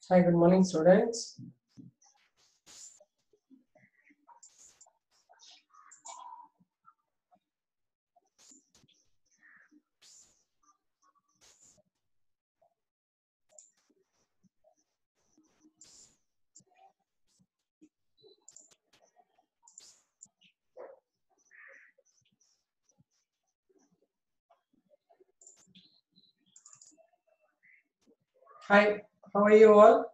Hi, good morning, students. Hi, how are you all?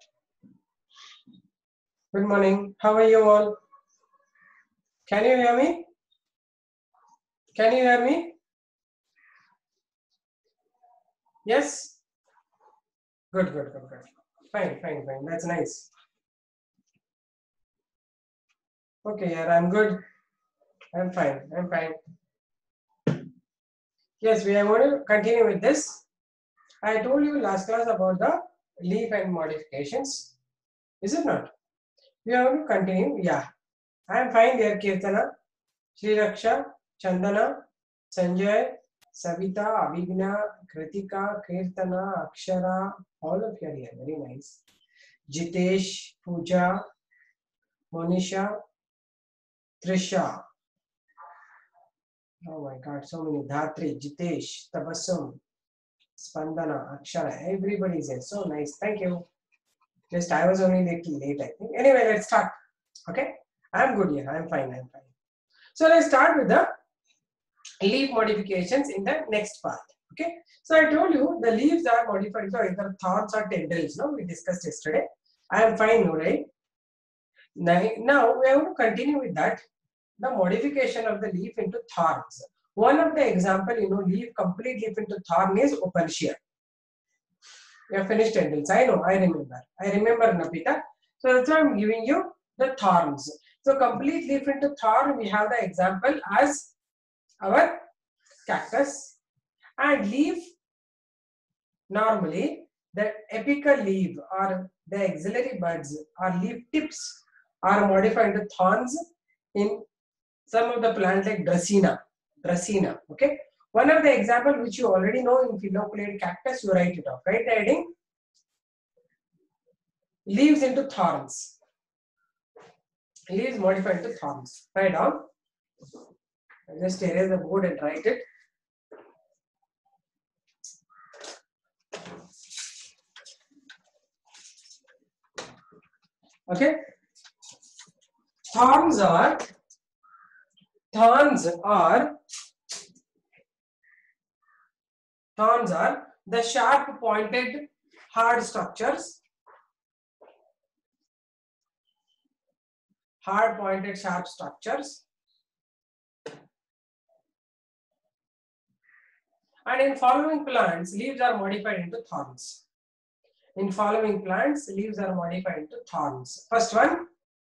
Good morning. How are you all? Can you hear me? Can you hear me? Yes? Good, good, good, good. Fine, fine, fine. That's nice. Okay, yeah, I'm good. I'm fine. I'm fine. Yes, we are going to continue with this. I told you last class about the leaf and modifications. Is it not? We are going to continue. Yeah. I am fine there, Kirtana, Sri Raksha, Chandana, Sanjay, Savita, Abhigna, Kritika, Kirtana, Akshara, all of you are here. Very nice. Jitesh, Pooja, Monisha, Trisha. Oh my God, so many. Dhatri, Jitesh, Tabassum, Spandana, Akshara. Everybody is here. So nice. Thank you. Just I was only a little late, I think. Anyway, let's start. Okay. I'm good here. I'm fine. I'm fine. So let's start with the leaf modifications in the next part. Okay, so I told you the leaves are modified by either thorns or tendrils. No, we discussed yesterday. I am fine, no, right? Now we have to continue with that. The modification of the leaf into thorns. One of the example, leaf, complete leaf into thorn is Opentia. We have finished tendrils. I know, I remember, Napita. So that's why I'm giving you the thorns. So complete leaf into thorn, we have the example as our cactus. And leaf, normally the apical leaf or the axillary buds or leaf tips are modified into thorns in some of the plants like Dracaena. Okay, one of the example which you already know in phylloculated cactus, you write it off. Write the heading: leaves into thorns. Leaves modified into thorns. Write down. I'll just erase the board and write it. Okay, thorns are the sharp pointed hard structures, hard pointed sharp structures, and in following plants leaves are modified into thorns. In following plants leaves are modified into thorns. First one,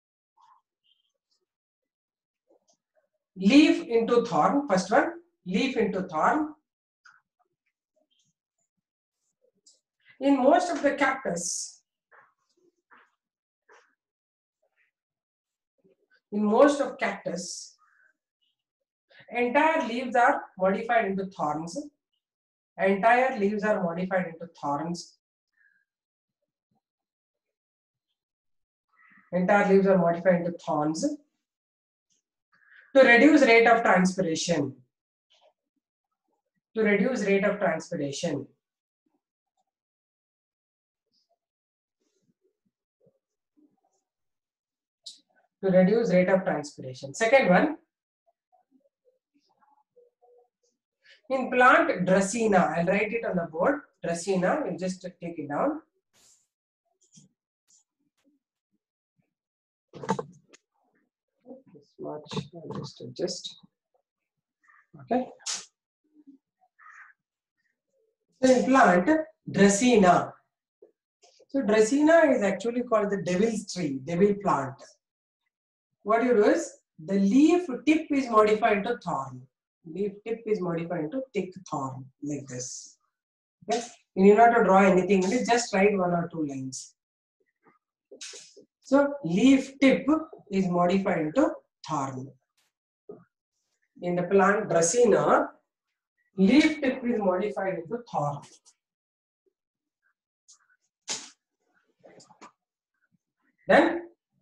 leaf into thorn. First one, leaf into thorn. In most of the cactus, entire leaves are modified into thorns. Entire leaves are modified into thorns. Entire leaves are modified into thorns to reduce rate of transpiration. To reduce rate of transpiration. To reduce rate of transpiration. Second one, in plant Dracaena, I'll write it on the board. Dracaena, you just take it down. This much, I'll just adjust. Okay. So in plant Dracaena. So Dracaena is actually called the devil's tree, devil plant. What you do is the leaf tip is modified into thorn. Leaf tip is modified into thick thorn like this. Okay. You need not to draw anything, just write one or two lines. So leaf tip is modified into thorn. In the plant Dracaena, leaf tip is modified into thorn. Done?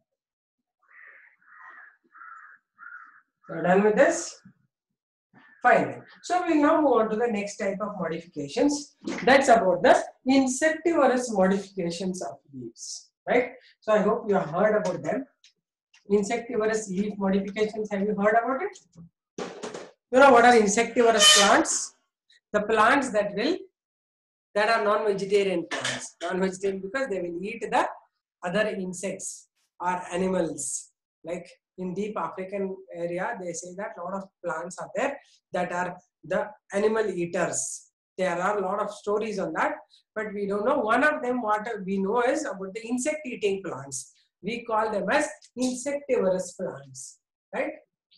You're done with this? Fine. So we'll now move on to the next type of modifications. That's about the insectivorous modifications of leaves. Right? So I hope you have heard about them. Insectivorous leaf modifications, have you heard about it? You know what are insectivorous plants? The plants that are non-vegetarian plants. Non-vegetarian because they will eat the other insects or animals. Like in deep African area, they say that a lot of plants are there that are the animal eaters. There are a lot of stories on that, but we don't know. One of them, what we know is about the insect eating plants. We call them as insectivorous plants, right?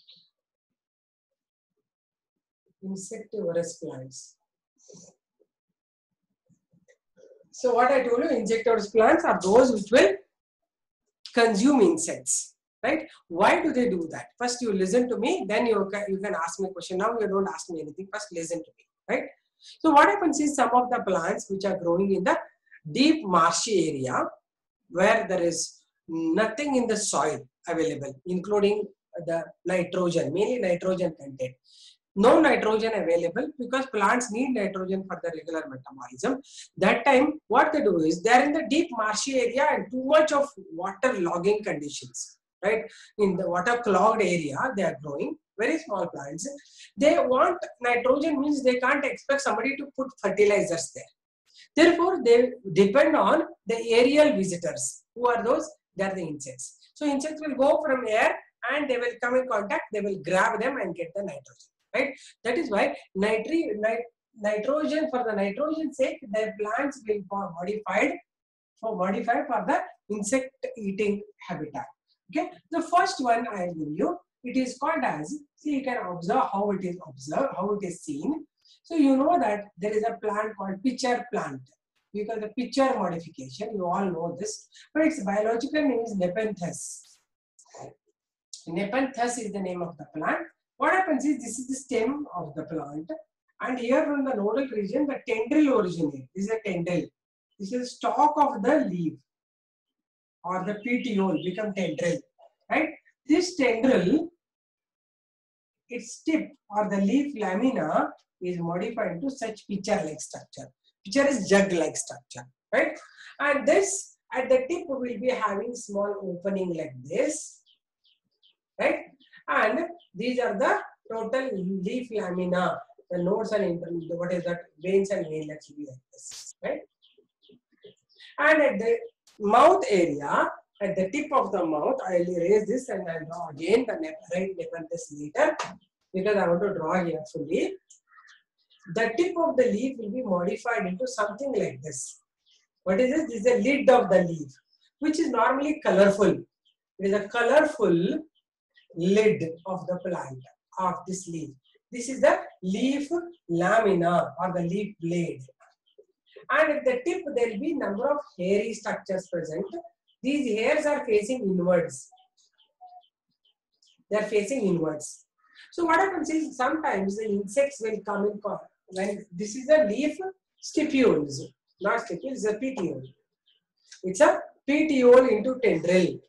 Insectivorous plants. So what I told you, insectivorous plants are those which will consume insects, right? Why do they do that? First you listen to me, then you can ask me a question. Now you don't ask me anything, first listen to me, right? So what happens is some of the plants which are growing in the deep marshy area where there is nothing in the soil available, including the nitrogen, mainly nitrogen content. No nitrogen available because plants need nitrogen for the regular metabolism. That time, what they do is they are in the deep marshy area and too much of water logging conditions, right? In the water clogged area, they are growing very small plants. They want nitrogen, means they can't expect somebody to put fertilizers there. Therefore, they depend on the aerial visitors. Who are those? They are the insects. So insects will go from air and they will come in contact. They will grab them and get the nitrogen. Right? That is why nitrogen, for the nitrogen sake, the plants will be modified for the insect eating habitat. Okay, the first one I will give you, it is called as, see, you can observe how it is seen. So you know that there is a plant called pitcher plant. You call the pitcher modification, you all know this, but its biological name is Nepenthes. Nepenthes is the name of the plant. What happens is, this is the stem of the plant, and here from the nodal region, the tendril originates. This is a tendril. This is the stalk of the leaf, or the petiole become tendril, right? This tendril, its tip or the leaf lamina is modified into such pitcher-like structure. Pitcher is jug-like structure, right? And this, at the tip, will be having small opening like this, right? And these are the total leaf lamina. The nodes and what is that? Veins and veins will be like this, right? And at the mouth area, at the tip of the mouth, I will erase this and I will draw again the right Nepenthes later because I want to draw here fully. The tip of the leaf will be modified into something like this. What is this? This is the lid of the leaf, which is normally colorful. It is a colorful lid of the plant, of this leaf. This is the leaf lamina or the leaf blade. And at the tip, there will be number of hairy structures present. These hairs are facing inwards. They are facing inwards. So what happens is, sometimes the insects will come in when this is a leaf stipules, not stipules, it's a petiole. It's a petiole into tendril.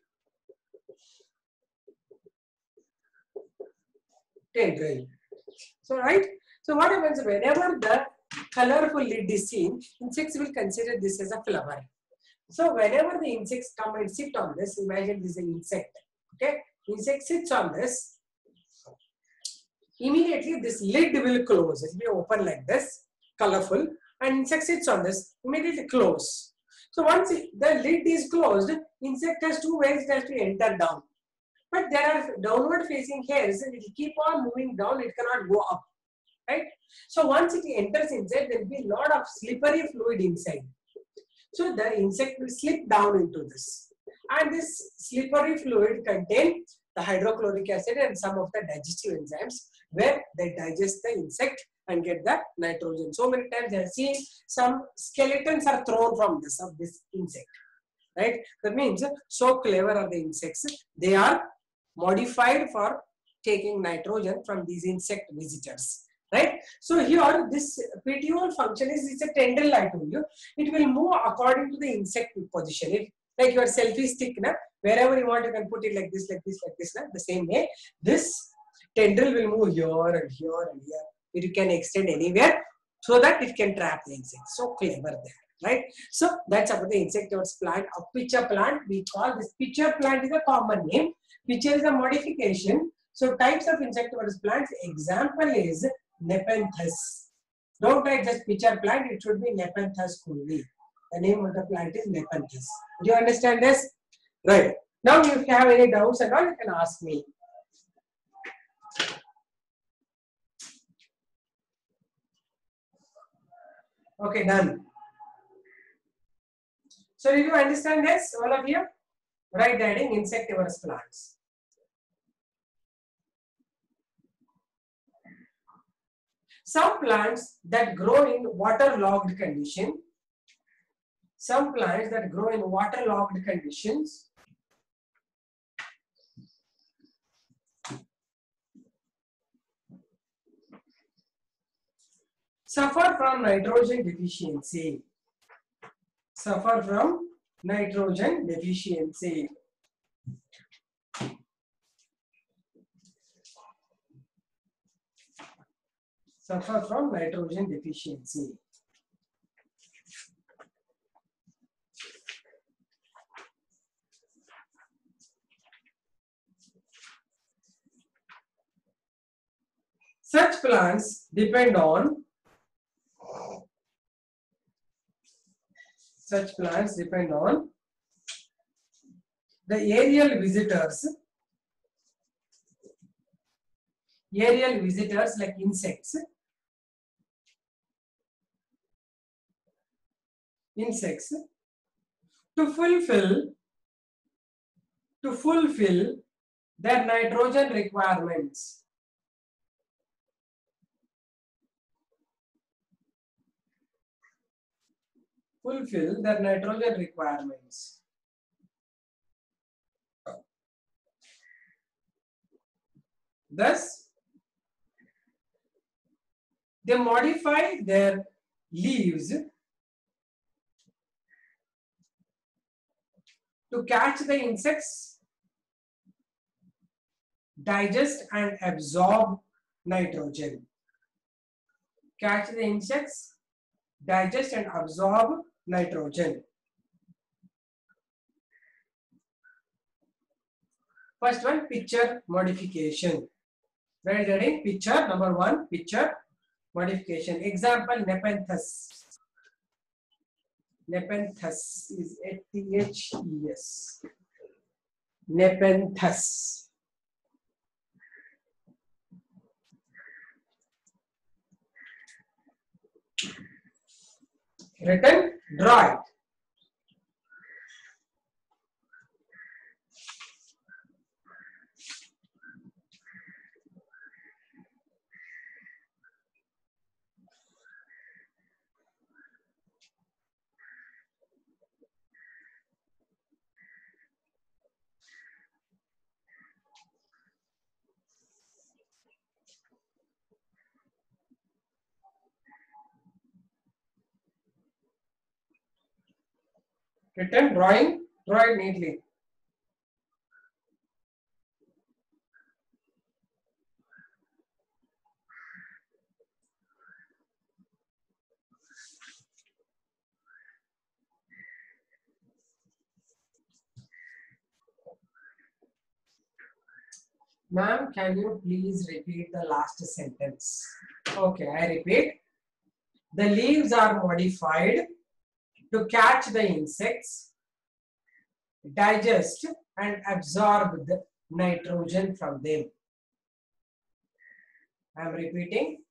Tendril. So right. So what happens, whenever the colorful lid is seen, insects will consider this as a flower. So whenever the insects come and sit on this, imagine this is an insect. Okay, insect sits on this. Immediately this lid will close. It will be open like this, colorful, and insect sits on this. Immediately close. So once the lid is closed, insect has two ways it has to enter down. But there are downward facing hairs and it will keep on moving down, it cannot go up, right? So once it enters inside, there will be a lot of slippery fluid inside. So the insect will slip down into this. And this slippery fluid contains the hydrochloric acid and some of the digestive enzymes where they digest the insect and get the nitrogen. So many times I have seen some skeletons are thrown from this, of this insect, right? That means so clever are the insects. They are modified for taking nitrogen from these insect visitors, right? So here this petiole function is, it's a tendril I told you. It will move according to the insect position. If Like your selfie stick, na? Wherever you want, you can put it like this, like this, like this. Na? The same way, this tendril will move here and here and here. You can extend anywhere so that it can trap the insect. So clever there, right? So that's about the insectivorous plant. A pitcher plant, we call this pitcher plant is a common name. Pitcher is a modification. So types of insectivorous plants, example is Nepenthes. Don't write just pitcher plant, it should be Nepenthes only. The name of the plant is Nepenthes. Do you understand this? Right. Now if you have any doubts at all, you can ask me. Okay, done. So did you understand this, all of you? Write that in insectivorous plants. Some plants that grow in waterlogged condition. Some plants that grow in waterlogged conditions suffer from nitrogen deficiency. Suffer from nitrogen deficiency. Suffer from nitrogen deficiency. Such plants depend on the aerial visitors like insects to fulfill their nitrogen requirements. Fulfill their nitrogen requirements. Thus, they modify their leaves to catch the insects, digest and absorb nitrogen. Catch the insects, digest and absorb nitrogen. First one, pitcher modification. Where is that in? Pitcher, number one, pitcher modification. Example, Nepenthes. Nepenthes is Nepenthes. Nepenthes. Written, draw it. Written, drawing, draw it neatly. Ma'am, can you please repeat the last sentence? Okay, I repeat. The leaves are modified to catch the insects, digest and absorb the nitrogen from them. I am repeating.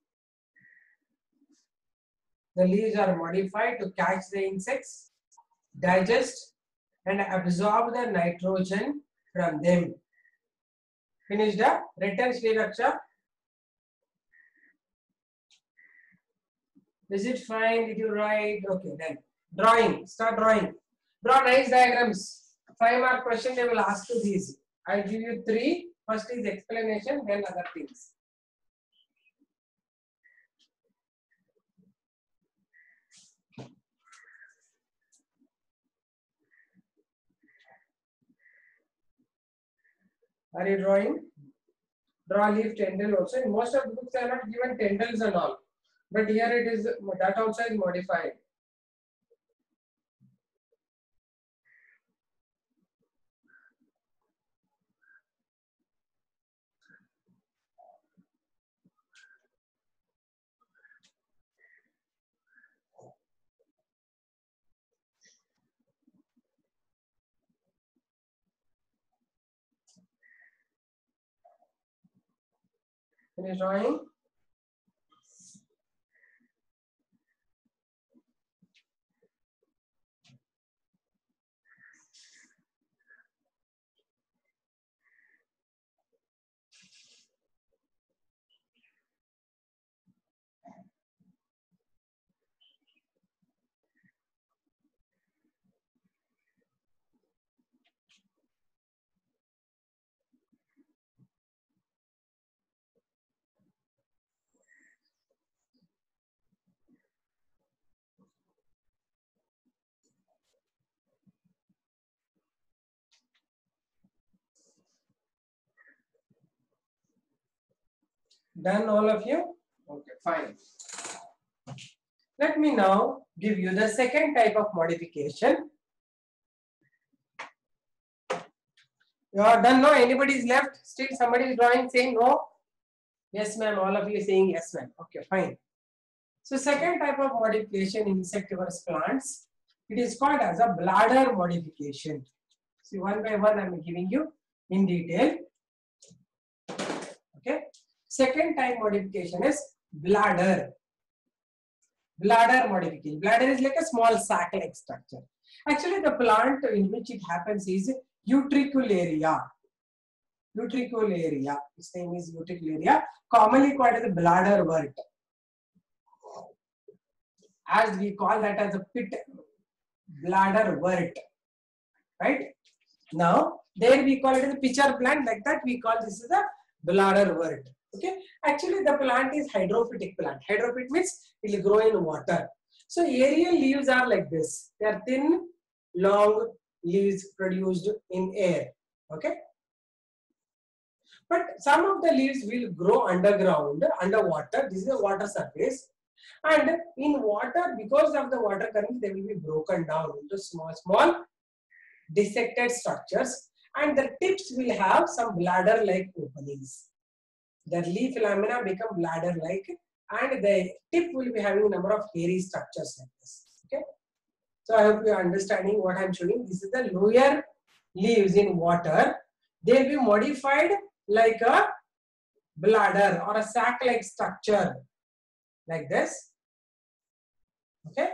The leaves are modified to catch the insects, digest and absorb the nitrogen from them. Finished up? Written, Srivaksha? Is it fine? Did you write? Okay, then. Drawing. Start drawing. Draw nice diagrams. 5 mark question they will ask you these. I'll give you 3. First is explanation, then other things. Are you drawing? Draw leaf tendril also. In most of the books, they are not given tendrils and all. But here it is, that also is modified. Finish drawing. Done, all of you? Okay, fine. Let me now give you the second type of modification. You are done now? Anybody is left? Still somebody is drawing saying no? Yes, ma'am. All of you saying yes, ma'am. Okay, fine. So second type of modification in insectivorous plants, it is called as a bladder modification. See, one by one I am giving you in detail. Okay. Second type modification is bladder. Bladder modification. Bladder is like a small sac-like structure. Actually, the plant in which it happens is utricularia. Utricularia. Its name is utricularia, commonly called as the bladderwort. As we call that as a pit bladderwort. Right? Now, there we call it as a pitcher plant. Like that, we call this as a bladderwort. Okay. Actually, the plant is hydrophytic plant. Hydrophytic means it will grow in water. So aerial leaves are like this. They are thin, long leaves produced in air. Okay. But some of the leaves will grow underground, underwater. This is a water surface. And in water, because of the water current, they will be broken down into small dissected structures. And the tips will have some bladder-like openings. The leaf lamina become bladder-like, and the tip will be having a number of hairy structures like this. Okay. So I hope you are understanding what I am showing. This is the lower leaves in water. They will be modified like a bladder or a sac-like structure like this. Okay.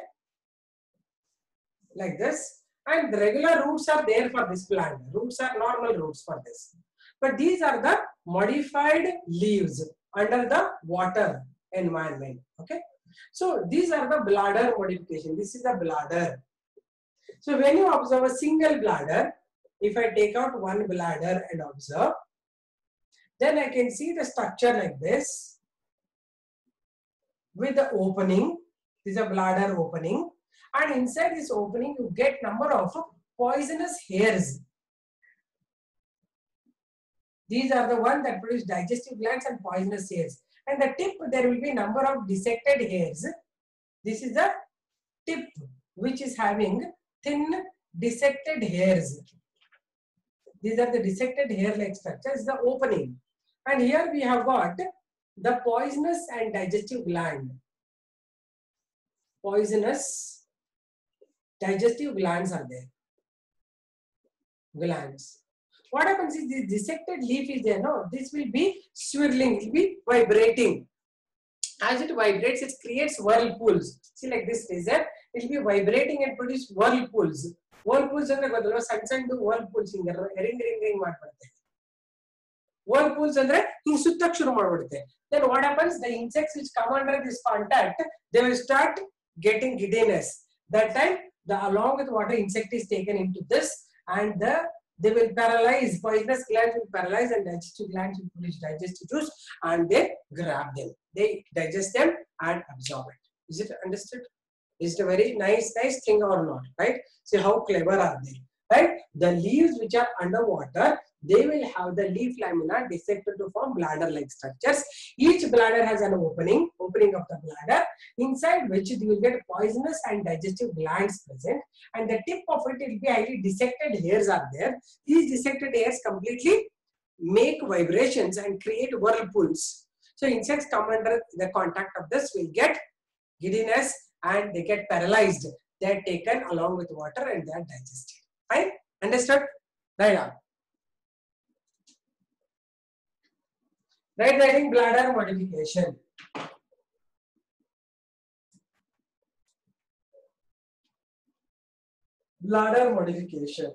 Like this. And the regular roots are there for this plant. Roots are normal roots for this. But these are the modified leaves under the water environment. Okay. So these are the bladder modification. This is the bladder. So when you observe a single bladder, if I take out one bladder and observe, then I can see the structure like this with the opening. This is a bladder opening. And inside this opening, you get number of poisonous hairs. These are the ones that produce digestive glands and poisonous hairs. And the tip, there will be number of dissected hairs. This is the tip, which is having thin dissected hairs. These are the dissected hair-like structures, the opening. And here we have got the poisonous and digestive gland. Poisonous digestive glands are there. Glands. What happens is this dissected leaf is there, no? This will be swirling, it will be vibrating. As it vibrates, it creates whirlpools. See, like this laser, it will be vibrating and produce whirlpools. Whirlpools andre godalva sand whirlpools ring ಮಾಡ್ಬಿಡುತ್ತೆ. Whirlpools andre ಹಿಂಗ್ ಸುತ್ತಕ್ಕೆ ಶುರು ಮಾಡ್ಬಿಡುತ್ತೆ. Then what happens? The insects which come under this contact, they will start getting giddiness. That time, along with water, insect is taken into this, and they will paralyze. Poisonous glands will paralyze, and digestive glands will produce digestive juice, and they grab them. They digest them and absorb it. Is it understood? Is it a very nice thing or not? Right? See how clever are they? Right? The leaves which are underwater, they will have the leaf lamina dissected to form bladder-like structures. Each bladder has an opening of the bladder, inside which you will get poisonous and digestive glands present, and the tip of it will be highly dissected hairs are there. These dissected hairs completely make vibrations and create whirlpools. So insects come under the contact of this will get giddiness and they get paralyzed. They are taken along with water and they are digested. Fine? Understood? Right on. Right writing bladder modification. Bladder modification.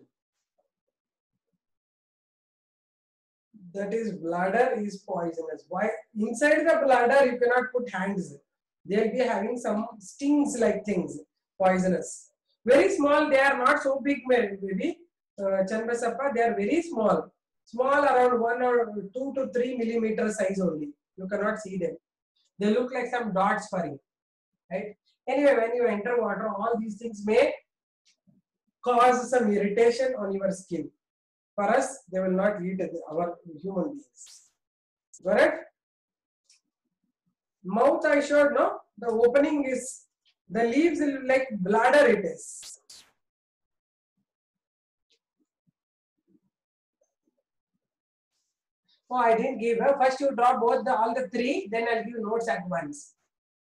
That is, bladder is poisonous. Why? Inside the bladder you cannot put hands. They will be having some stings like things, poisonous. Very small, they are not so big, maybe. Chandrasappa, they are very small. Small, around 1 or 2 to 3 millimeter size only. You cannot see them. They look like some dots for you. Right? Anyway, when you enter water, all these things may cause some irritation on your skin. For us, they will not eat our human beings. Correct? Mouth I showed, no? The opening is, the leaves like bladder it is. Oh, I didn't give. First you draw both all the three, then I'll give notes at once.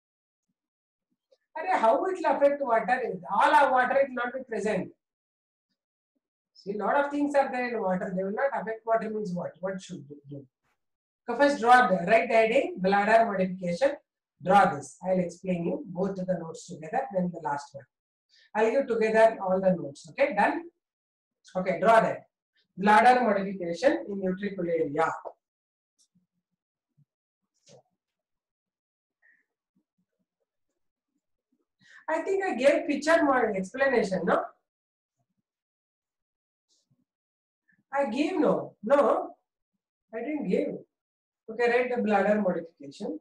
How it will affect water? All our water will not be present. See, a lot of things are there in water. They will not affect water means what? What should we do? So first draw the right heading, bladder modification. Draw this. I'll explain you both the notes together, then the last one. I'll give together all the notes. Okay, done? Okay, draw that. Bladder modification in utricularia. I think I gave picture more explanation, no? I gave no. No, I didn't give. Okay, write the bladder modification.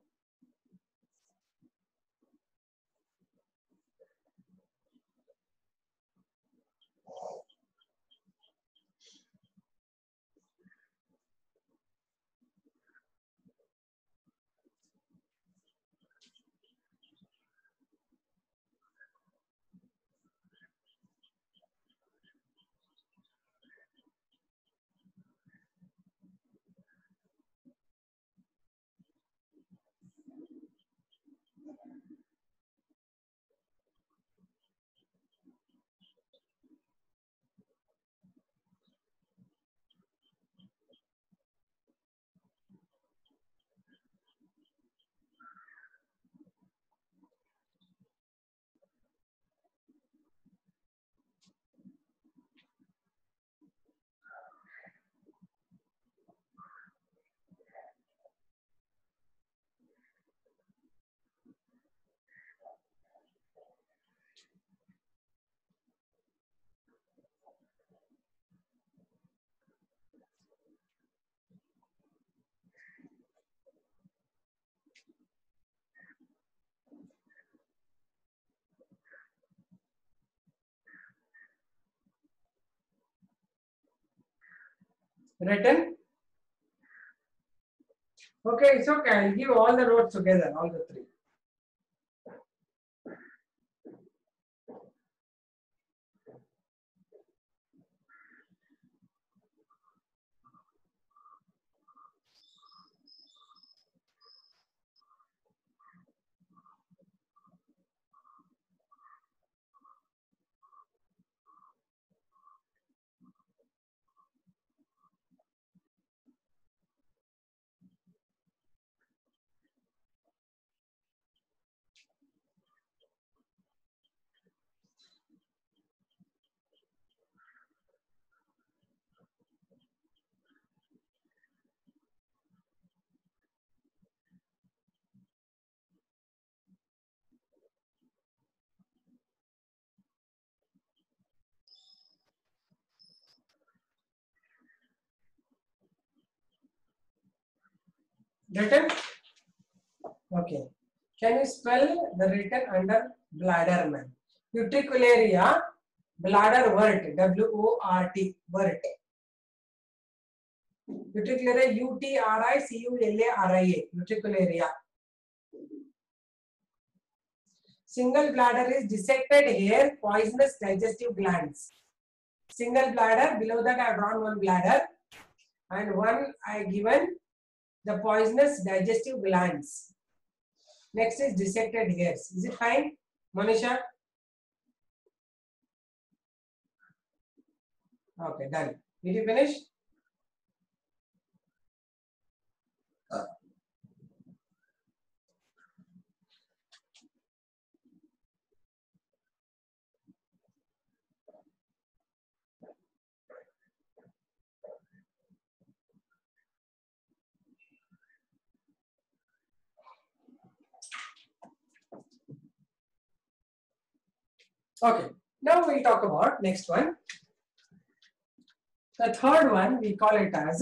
Written? Okay, it's okay. I'll give all the notes together, all the three. Written? Okay. Can you spell the written under bladder, man? Utricularia, bladder wort, W-O-R-T, wort. Utricularia, UTRICULARIA, utricularia. Single bladder is dissected hair, poisonous digestive glands. Single bladder, below that I have drawn one bladder and one I given the poisonous digestive glands. Next is dissected hairs. Is it fine, Manisha? Okay, done. Did you finish? Okay, now we'll talk about next one. The third one, we call it as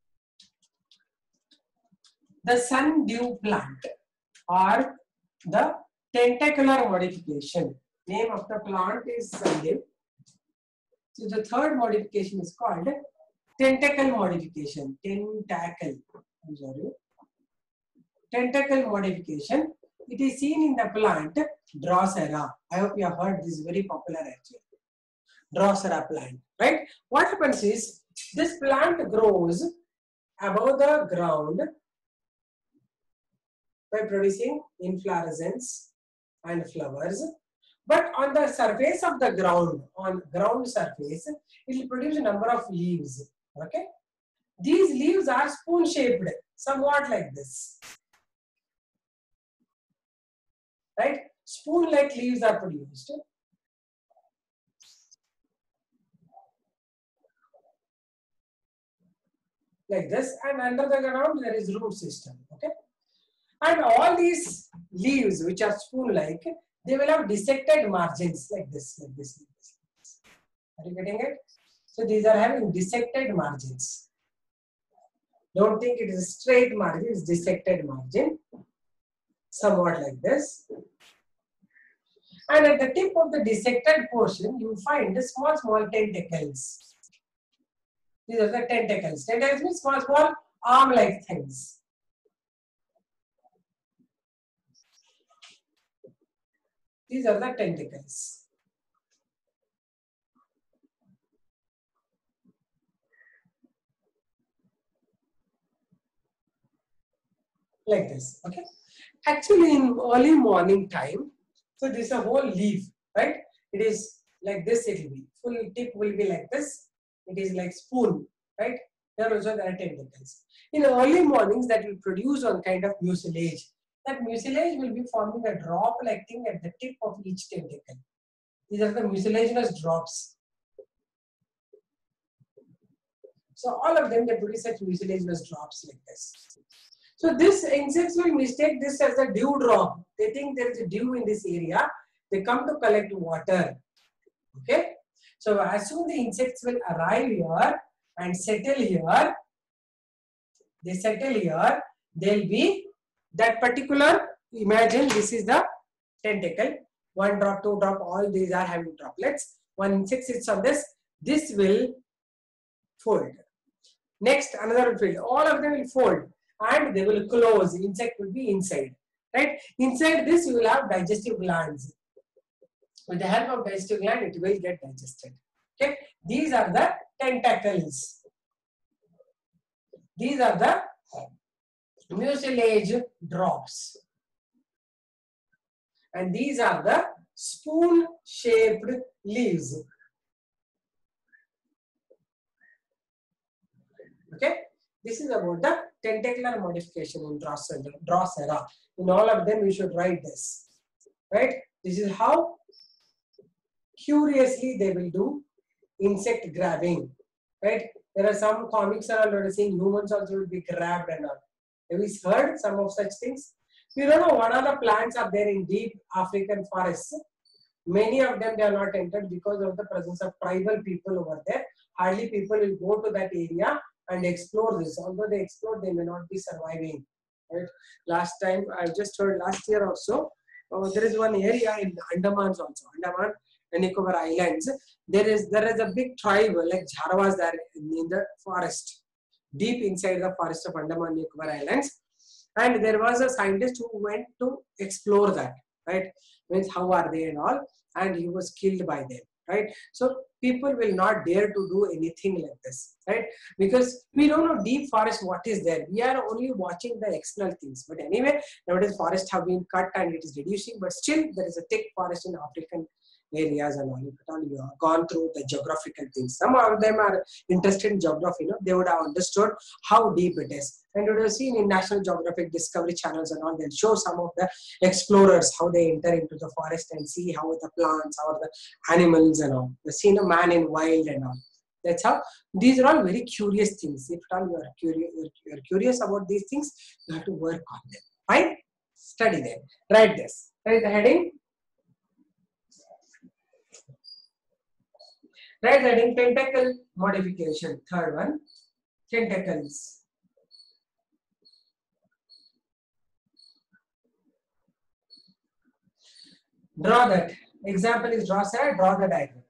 the sundew plant or the tentacular modification. Name of the plant is sundew. So the third modification is called tentacle modification. Tentacle. I'm sorry. Tentacle modification. It is seen in the plant Drosera. I hope you have heard this, is very popular actually. Drosera plant, right? What happens is this plant grows above the ground by producing inflorescence and flowers. But on the surface of the ground, on ground surface, it will produce a number of leaves. Okay, these leaves are spoon-shaped, somewhat like this. Right? Spoon-like leaves are produced. Like this, and under the ground there is root system. Okay, and all these leaves which are spoon-like, they will have dissected margins like this, like this, like this. Are you getting it? So these are having dissected margins. Don't think it is a straight margin, it's dissected margin. Somewhat like this. And at the tip of the dissected portion, you find the small tentacles. These are the tentacles. Tentacles means small arm-like things. These are the tentacles. Like this, okay? Actually, in early morning time, so this is a whole leaf, right? It is like this, it will be. Full tip will be like this. It is like spoon, right? There also there are tentacles. In early mornings, that will produce one kind of mucilage. That mucilage will be forming a drop-like thing at the tip of each tentacle. These are the mucilaginous drops. So all of them, they produce such mucilaginous drops like this. So this insects will mistake this as a dew drop. They think there is a dew in this area. They come to collect water. Okay. So as soon the insects will arrive here and settle here, they settle here, they'll be that particular, imagine this is the tentacle, 1 drop, 2 drop, all these are having droplets. One insect sits on this, this will fold. Next, another will fold. All of them will fold and they will close. The insect will be inside, right? Inside this, you will have digestive glands. With the help of digestive gland, it will get digested. Okay, these are the tentacles. These are the mucilage drops, and these are the spoon-shaped leaves. Okay, this is about the tentacular modification in Drosera. In all of them, you should write this, right? This is how curiously they will do insect grabbing, right? There are some comics are saying humans also will be grabbed and all. Have you heard some of such things? You don't know what other plants are there in deep African forests. Many of them, they are not entered because of the presence of tribal people over there. Hardly people will go to that area and explore this. Although they explore, they may not be surviving. Right? Last time, I just heard last year also, there is one area in Andamans also, Andaman and Nicobar Islands. There is a big tribe like Jharwas there in the forest. deep inside the forest of Andaman Nicobar Islands. And there was a scientist who went to explore that, right? Means how are they and all, and he was killed by them, right? So people will not dare to do anything like this, right? Because we don't know deep forest what is there. We are only watching the external things. But anyway, nowadays forests have been cut and it is reducing, but still there is a thick forest in African areas and all. If at all you have gone through the geographical things, some of them are interested in geography, they would have understood how deep it is. And you would have seen in National Geographic Discovery channels and all, they'll show some of the explorers how they enter into the forest and see how the plants, how the animals and all. They've seen a man in wild and all. That's how these are all very curious things. If at all you are curious about these things, you have to work on them. Fine? Study them. Write this. Write the heading. Write the heading tentacle modification. Third one. Tentacles. Draw that. Example is draw the diagram.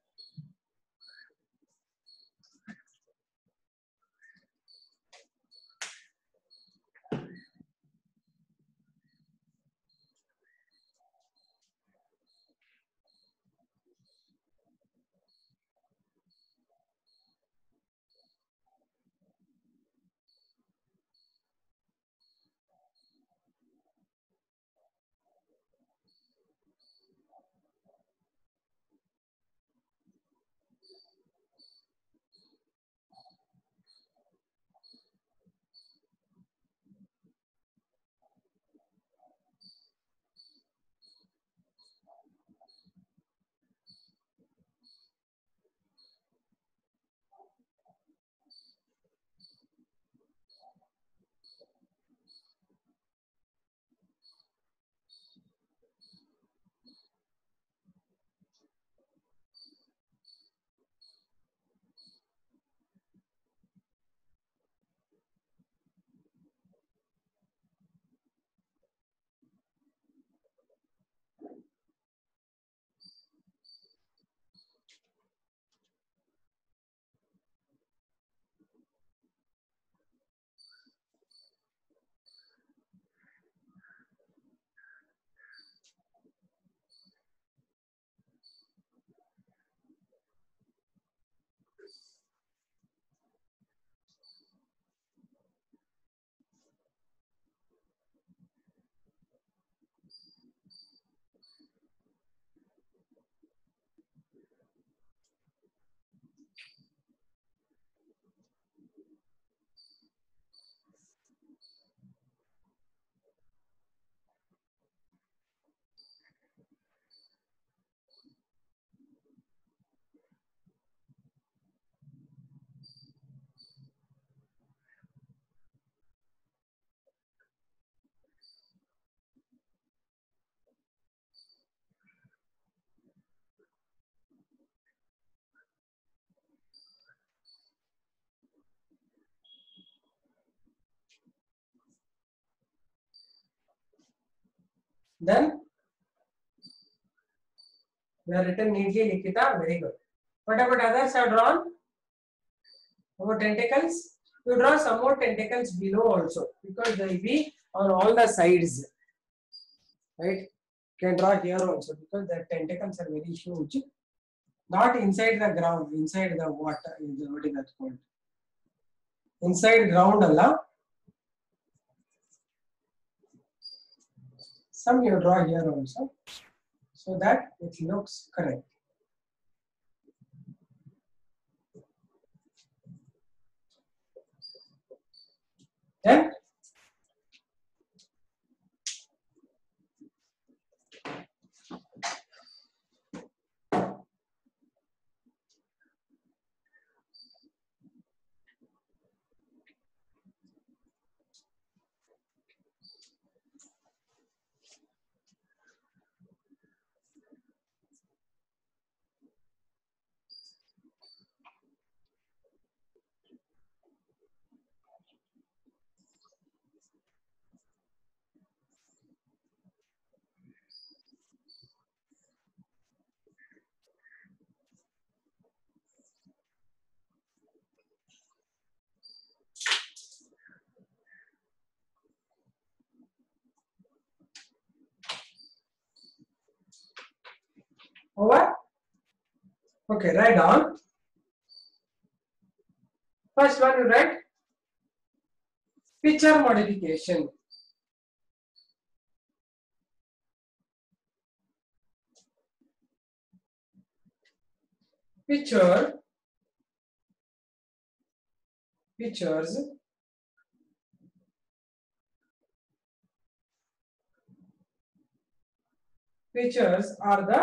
Then you have written neatly, Nikita. Very good. What about others have drawn? About tentacles? You draw some more tentacles below also because they will be on all the sides. Right? You can draw here also because the tentacles are very huge. Not inside the ground, inside the water. What is that called? Inside ground, Allah. Some you draw here also, so that it looks correct. Then Over? Okay, write down. First one you write picture modification. Pictures are the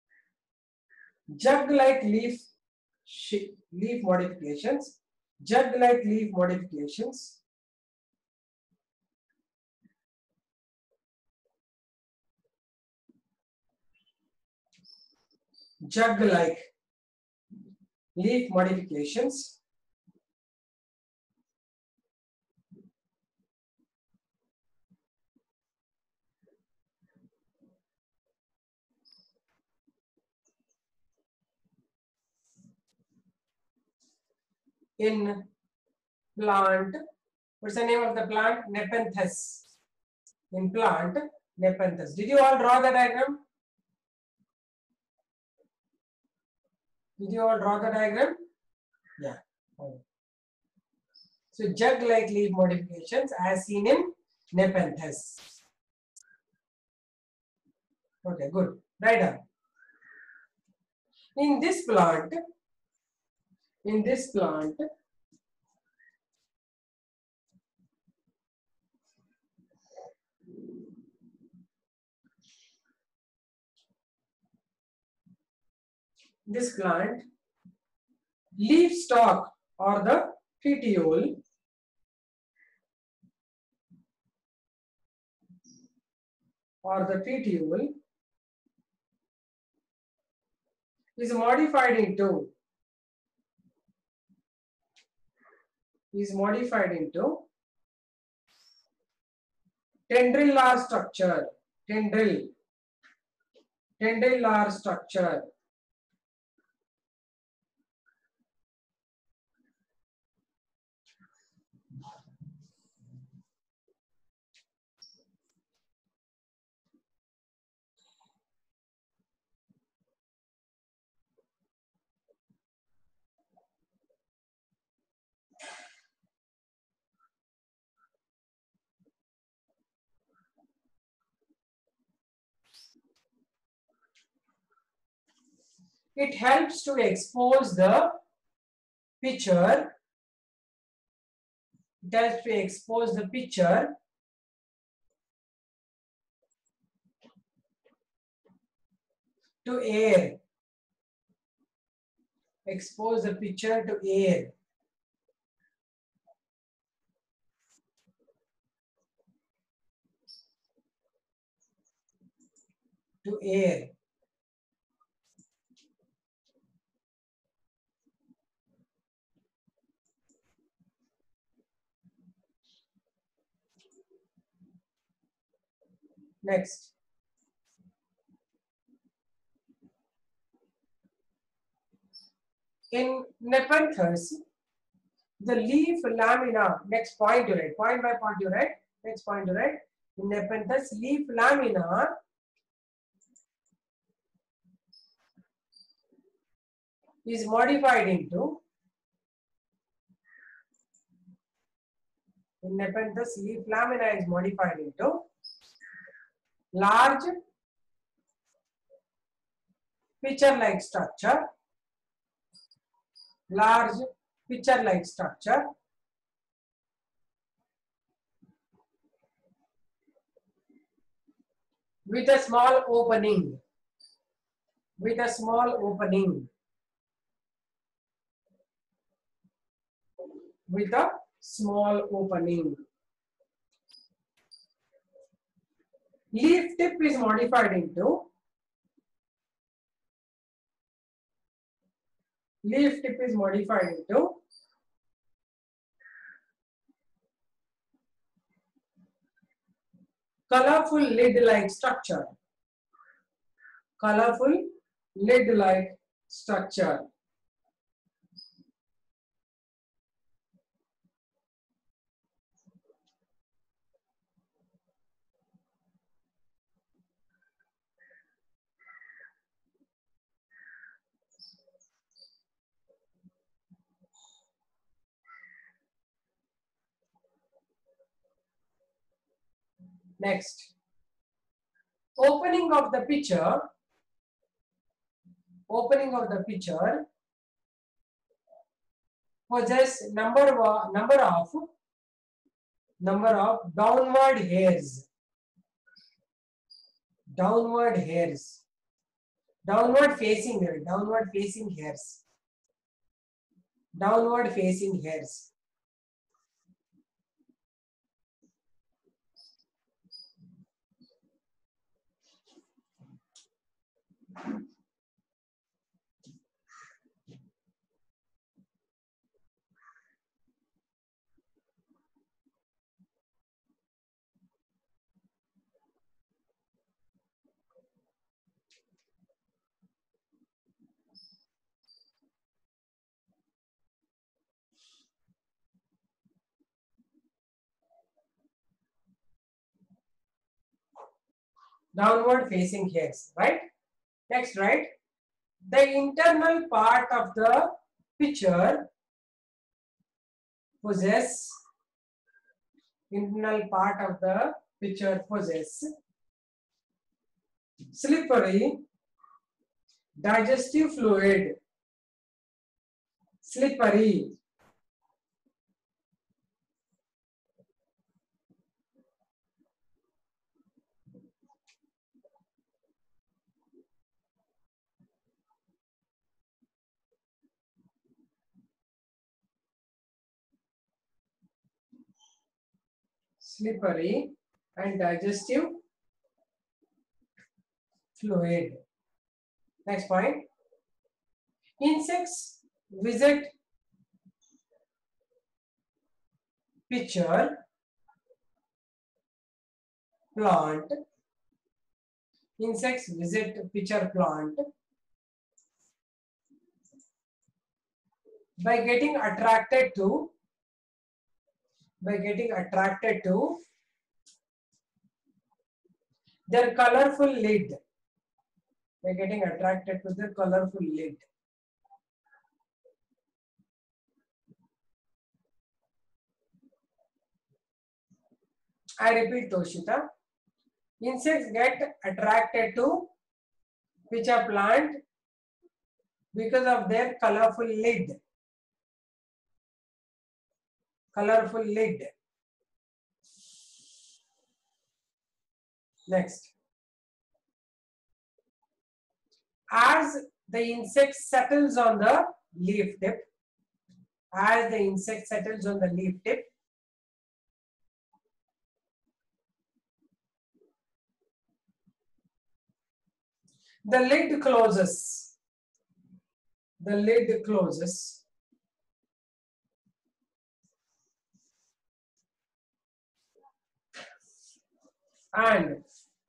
jug-like leaf modifications. Jug-like leaf modifications. Jug-like leaf modifications in plant. What's the name of the plant? Nepenthes. In plant, Nepenthes. Did you all draw the diagram? Did you all draw the diagram? Yeah. So jug-like leaf modifications as seen in Nepenthes. Okay, good. Write down. In this plant, leaf stalk or the petiole is modified into tendrilar structure. Tendrilar structure. It helps to expose the picture. It helps to expose the picture to air. Expose the picture to air. To air. Next. In Nepenthes, the leaf lamina, next point you write, point by point you write, next point you write. In Nepenthes, leaf lamina is modified into, in Nepenthes, leaf lamina is modified into large pitcher-like structure, with a small opening, with a small opening. Leaf tip is modified into colorful lid-like structure. Next, opening of the picture. Opening of the picture possess number of downward hairs. Downward hairs. Downward facing hairs. Downward facing hairs. Downward facing hairs, right? Next, right? The internal part of the picture possess slippery digestive fluid. Slippery. Slippery and digestive fluid. Next point. Insects visit picture plant. Insects visit picture plant by getting attracted to their colorful lid. By getting attracted to their colorful lid. I repeat, Toshita. Insects get attracted to picture plant because of their colorful lid. Colorful lid. Next. As the insect settles on the leaf tip, the lid closes. And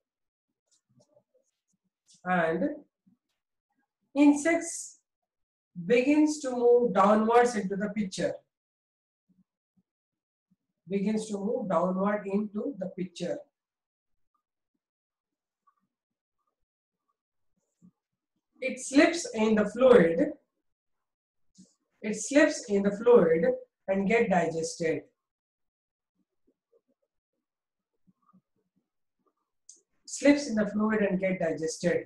insects begins to move downwards into the picture. It slips in the fluid and get digested. Slips in the fluid and get digested.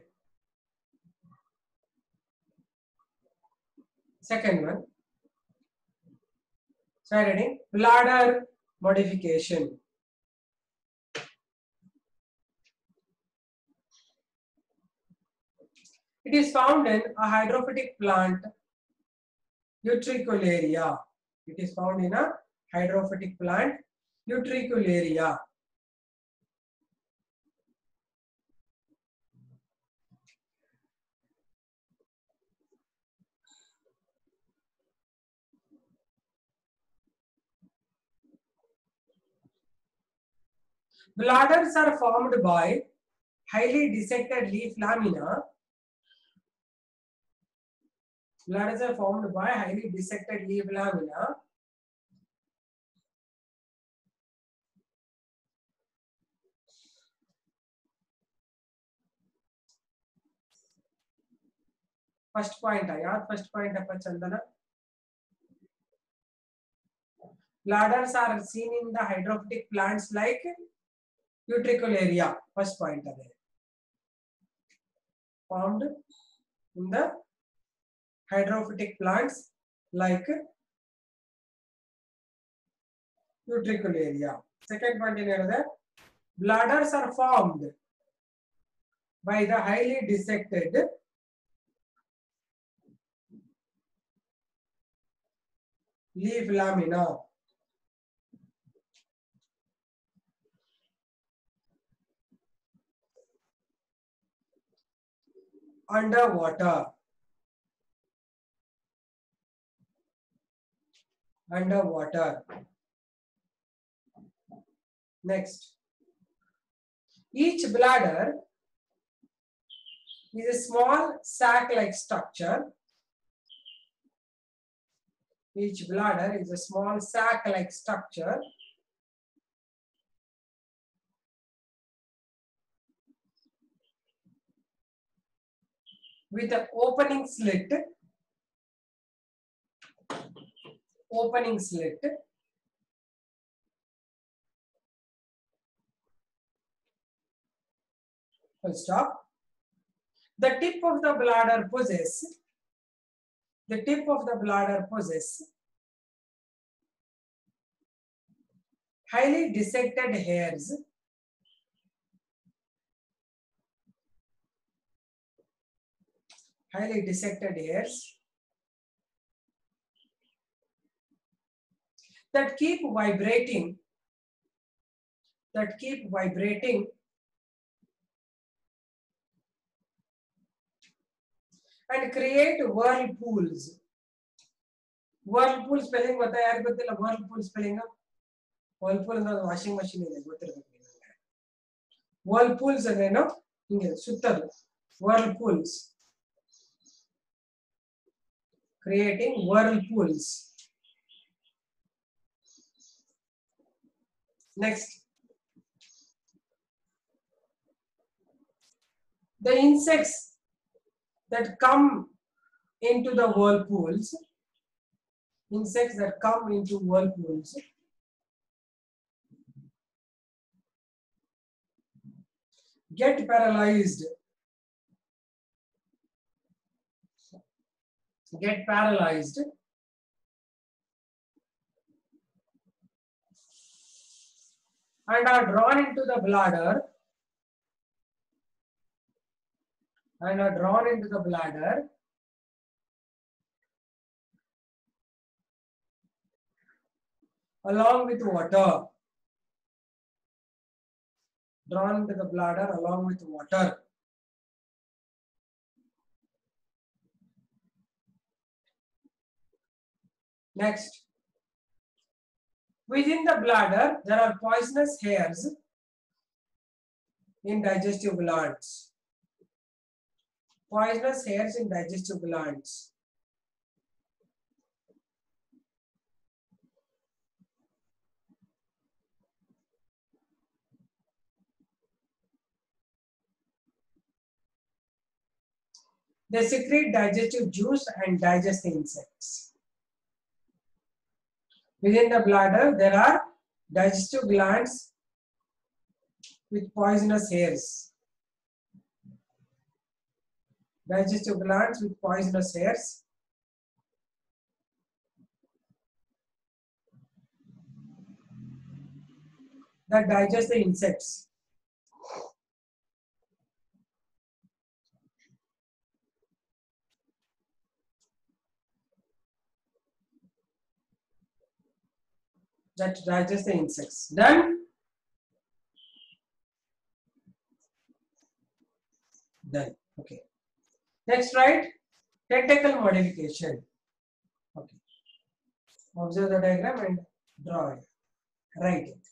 Second one. So ready? Bladder modification. It is found in a hydrophytic plant, Utricularia. Bladders are formed by highly dissected leaf lamina. First point, Chandana. Bladders are seen in the hydrophytic plants like Utricularia, first point of it. Formed in the hydrophytic plants like utricularia. Second point in another, bladders are formed by the highly dissected leaf lamina underwater. Next, each bladder is a small sac-like structure. Each bladder is a small sac-like structure with an opening slit. Full stop. The tip of the bladder possesses highly dissected hairs that keep vibrating and create whirlpools. Whirlpool spelling what yaar gottilla whirlpool spelling whirlpool na washing machine ide gottirbeku. Whirlpools aneno hinge suttadu whirlpools, creating whirlpools. Next, the insects that come into the whirlpools get paralyzed and are drawn into the bladder along with water. Next, within the bladder there are poisonous hairs in digestive glands. They secrete digestive juice and digest the insects. Within the bladder, there are digestive glands with poisonous hairs. That digest the insects. Done? Done. Okay. Next, write tentacle modification. Okay. Observe the diagram and draw it. Write it.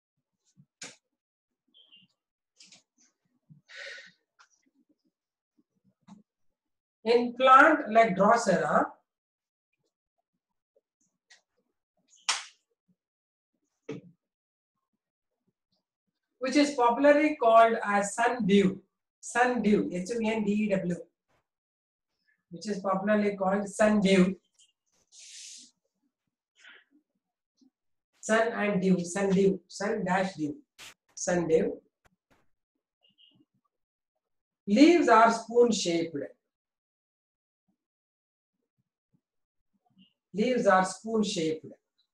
In plant like Drosera, which is popularly called as sundew, Sundew, which is popularly called sundew, sun and dew, sundew, sun dash dew, sundew. Leaves are spoon shaped. Leaves are spoon shaped.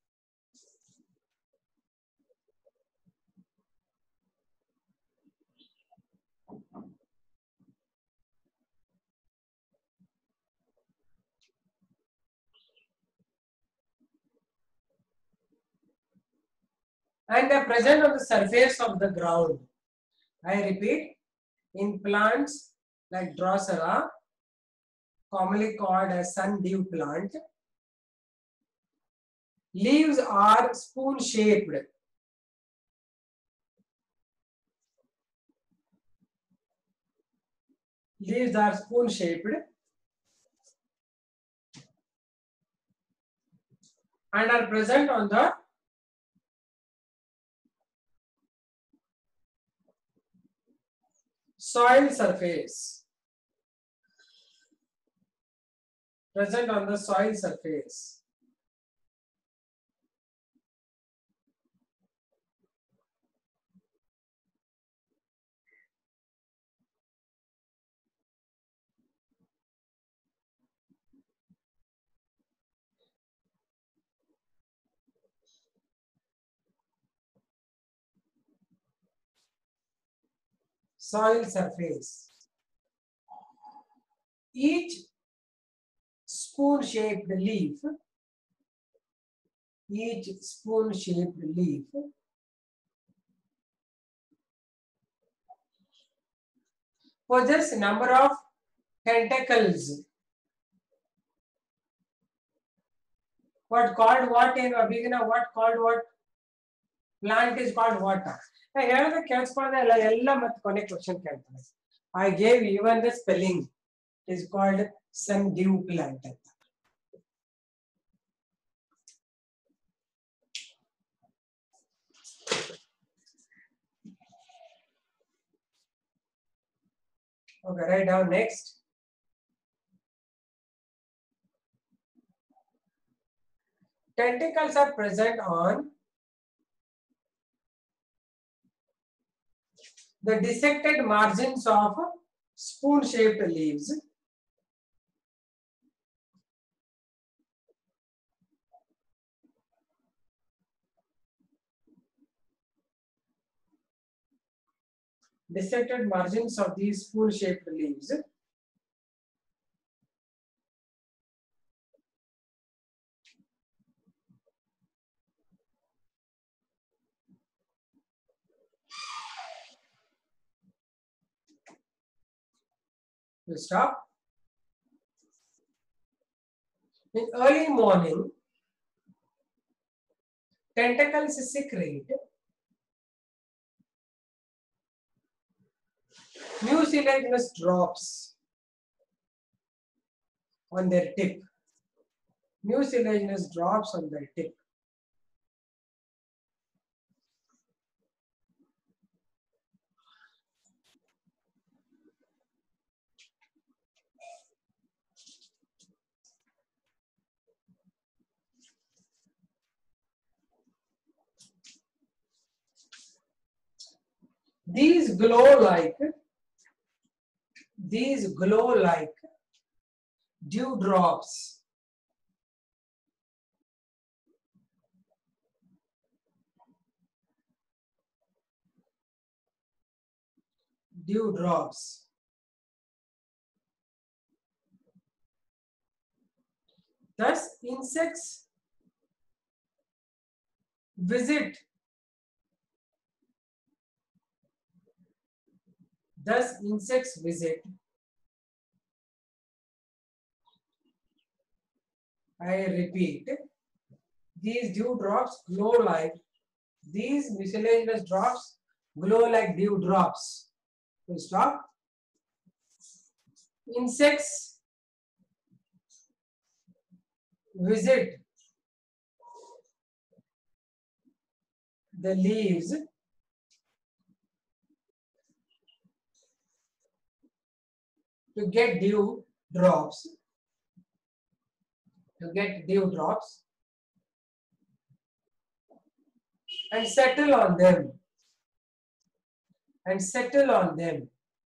And are present on the surface of the ground. I repeat, in plants like Drosera, commonly called as sundew plant, leaves are spoon shaped. Leaves are spoon shaped and are present on the soil surface. Present on the soil surface. Soil surface. Each spoon-shaped leaf, possess a number of tentacles. What called what in a beginner? What called what? Plant is called what? I hear the question. I gave even the spelling. It is called sundew plant. Okay, write down next. Tentacles are present on the dissected margins of spoon-shaped leaves. Dissected margins of these spoon-shaped leaves will stop. In early morning, tentacles secrete mucilaginous drops on their tip. Mucilaginous drops on their tip. These glow like dewdrops. Dewdrops. Thus, insects visit. I repeat, these dewdrops glow like, these mucilaginous drops glow like dewdrops. Full stop. Insects visit the leaves to get dewdrops. And settle on them. and settle on them.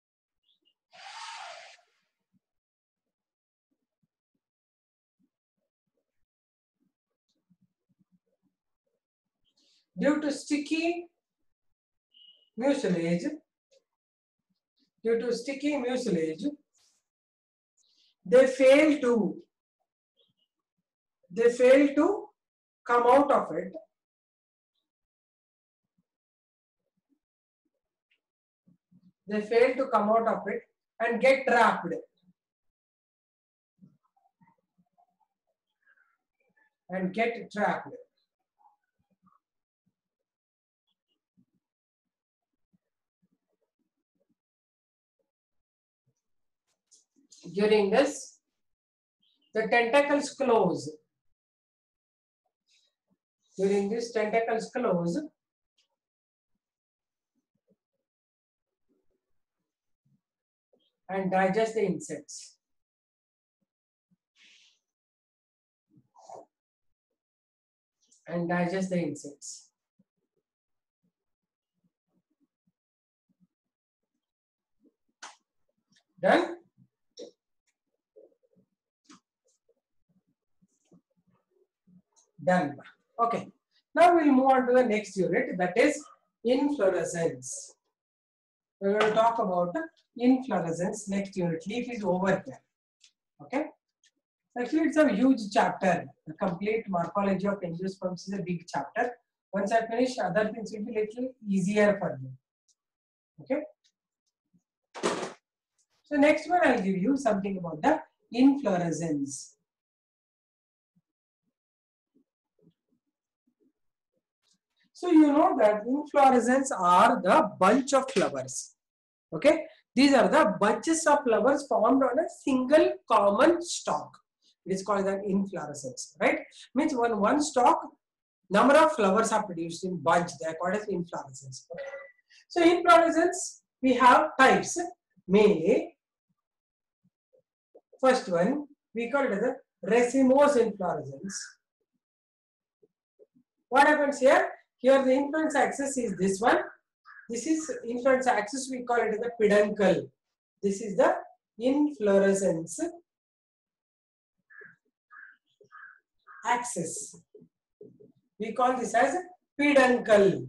Due to sticky mucilage, they fail to come out of it. They fail to come out of it and get trapped. During this, the tentacles close. During this, tentacles close and digest the insects. Done? Done. Okay. Now we'll move on to the next unit, that is inflorescence. We're going to talk about inflorescence next unit. Leaf is over there. Okay. Actually, it's a huge chapter. The complete morphology of angiosperms is a big chapter. Once I finish, other things will be little easier for you. Okay. So next one, I'll give you something about the inflorescence. So you know that inflorescence are the bunch of flowers. Okay. These are the bunches of flowers formed on a single common stalk. It is called an inflorescence, right? Means when one stalk, number of flowers are produced in bunch. They are called as inflorescence. Okay. So inflorescence, we have types. Mainly, first one, we call it as a racemose inflorescence. What happens here? Here the influence axis is this one. This is influence axis, we call it as the peduncle. This is the inflorescence axis. We call this as peduncle.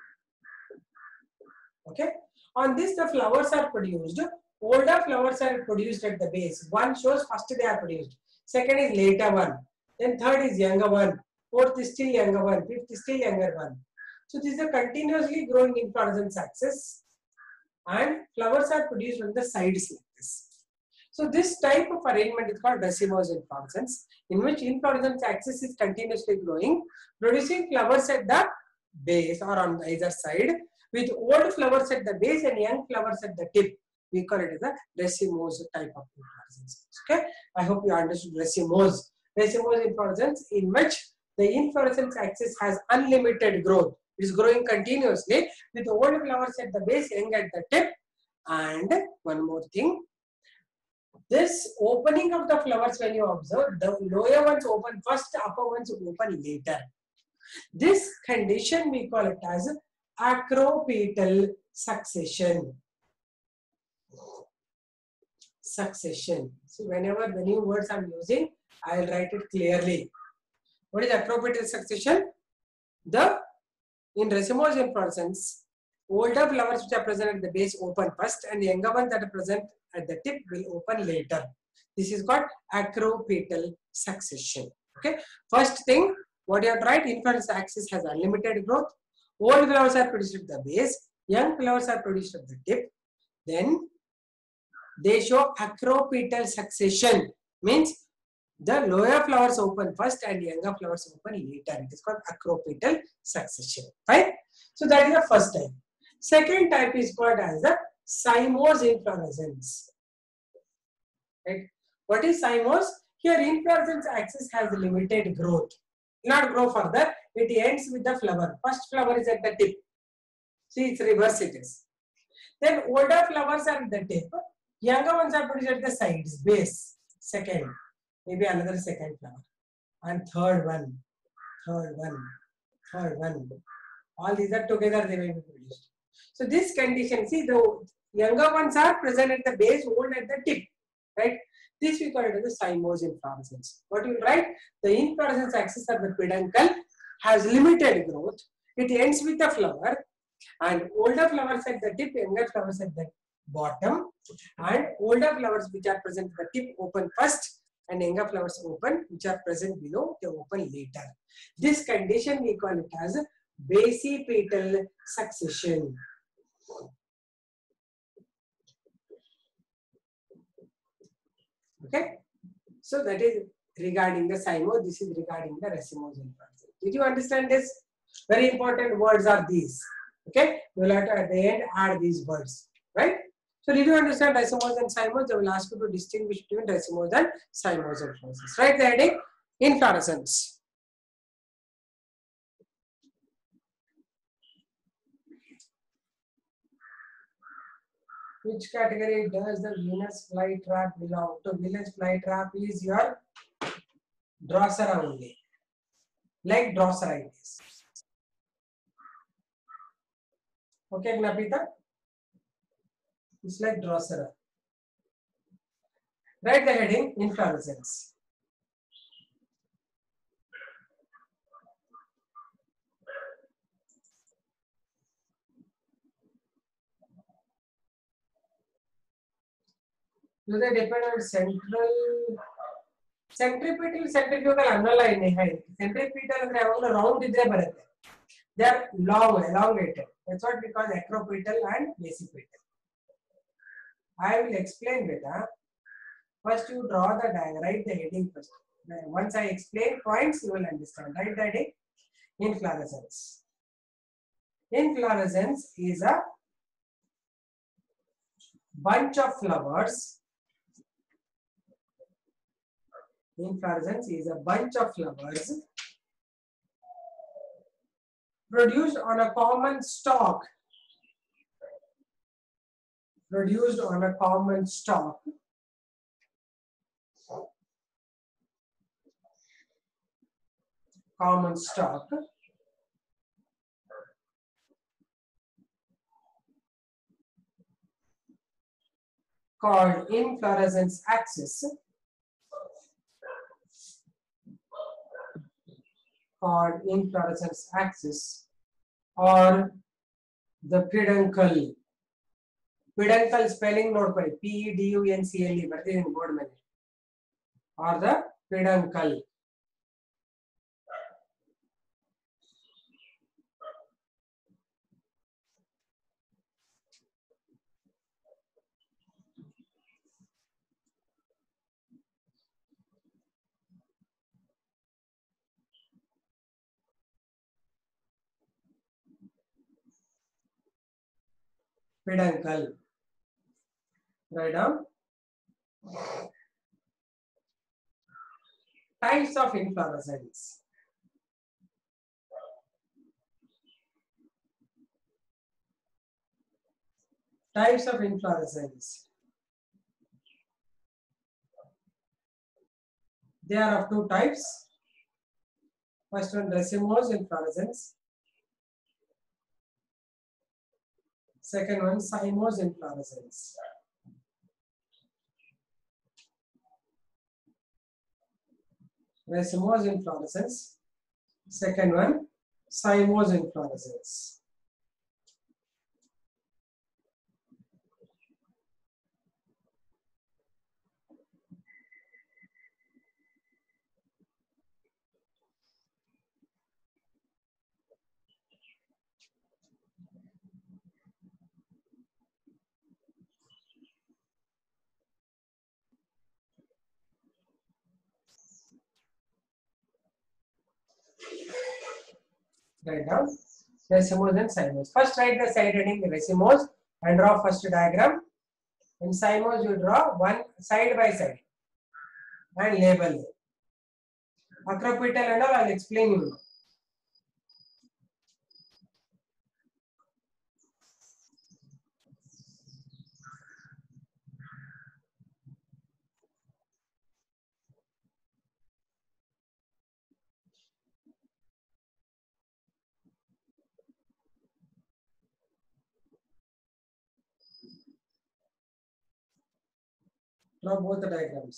Okay. On this the flowers are produced. Older flowers are produced at the base. One shows first they are produced. Second is later one. Then third is younger one. Fourth is still younger one. Fifth is still younger one. So this is a continuously growing inflorescence axis. And flowers are produced on the sides like this. So this type of arrangement is called racemose inflorescence, in which inflorescence axis is continuously growing, producing flowers at the base or on either side, with old flowers at the base and young flowers at the tip. We call it as a racemose type of inflorescence. Okay, I hope you understood racemose. Racemose inflorescence, in which the inflorescence axis has unlimited growth. It is growing continuously with old flowers at the base, young at the tip. And one more thing, this opening of the flowers, when you observe, the lower ones open first, upper ones open later. This condition we call it as acropetal succession. Succession. So whenever the new words I'm using, I will write it clearly. What is acropetal succession? In racemose inflorescence, older flowers which are present at the base open first, and the younger ones that are present at the tip will open later. This is called acropetal succession. Okay. First thing, what you have tried, inflorescence axis has unlimited growth. Old flowers are produced at the base, young flowers are produced at the tip. Then they show acropetal succession, means the lower flowers open first and younger flowers open later. It is called acropetal succession. Right? So that is the first type. Second type is called as the cymose inflorescence. Right? What is cymose? Here inflorescence axis has limited growth. Not grow further. It ends with the flower. First flower is at the tip. See, it's reverse it is. Then older flowers are at the tip. Younger ones are produced at the sides, base. Second. Maybe another second flower. And third one. All these are together, they will be produced. So this condition, see the younger ones are present at the base, old at the tip, right? This we call it as the cymose inflorescence. What you write? The inflorescence axis of the peduncle has limited growth. It ends with a flower, and older flowers at the tip, younger flowers at the bottom, and older flowers which are present at the tip open first, and younger flowers open which are present below, they open later. This condition we call it as basipetal succession. Okay, so that is regarding the cymose. This is regarding the racemose inflorescence. Did you understand this? Very important words are these. Okay, you will have to at the end add these words, right? So did you understand racemose and cymose? They will ask you to distinguish between racemose and cymose inflorescence. Write the heading inflorescence. Which category does the Venus flytrap belong to? Venus flytrap is your Drosera only, like Drosera it is. Okay, Gnapita? It's like Drosera. Write the heading inflorescence. Do they depend on centripetal centrifugal annuli centripetal ಅಂದ್ರೆ ಯಾವಾಗಲೂ round ಇದ್ರೆ ಬರುತ್ತೆ. They are long, elongated. That's what we call acropetal and basipetal. I will explain better. First you draw the diagram, write the heading first. Once I explain points, you will understand. Write the heading inflorescence. Inflorescence is a bunch of flowers. Inflorescence is a bunch of flowers produced on a common stalk. Produced on a common stalk. Common stalk. Called inflorescence axis. Called inflorescence axis or the peduncle. Peduncle spelling note by P-E-D-U-N-C-L-E ಬರ್ತಿದ್ದೀನಿ board ಮೇಲೆ. Or the peduncle. Peduncle. Write down. Types of inflorescence. Types of inflorescence. They are of two types. First one, racemose inflorescence. Second one, cymose inflorescence. Racemose inflorescence. Second one, cymose inflorescence. Write down racemose and cymose. First write the side heading racemose and draw first diagram. In cymose you draw one side by side and label it. Acropetal and all I'll explain you. Draw both the diagrams.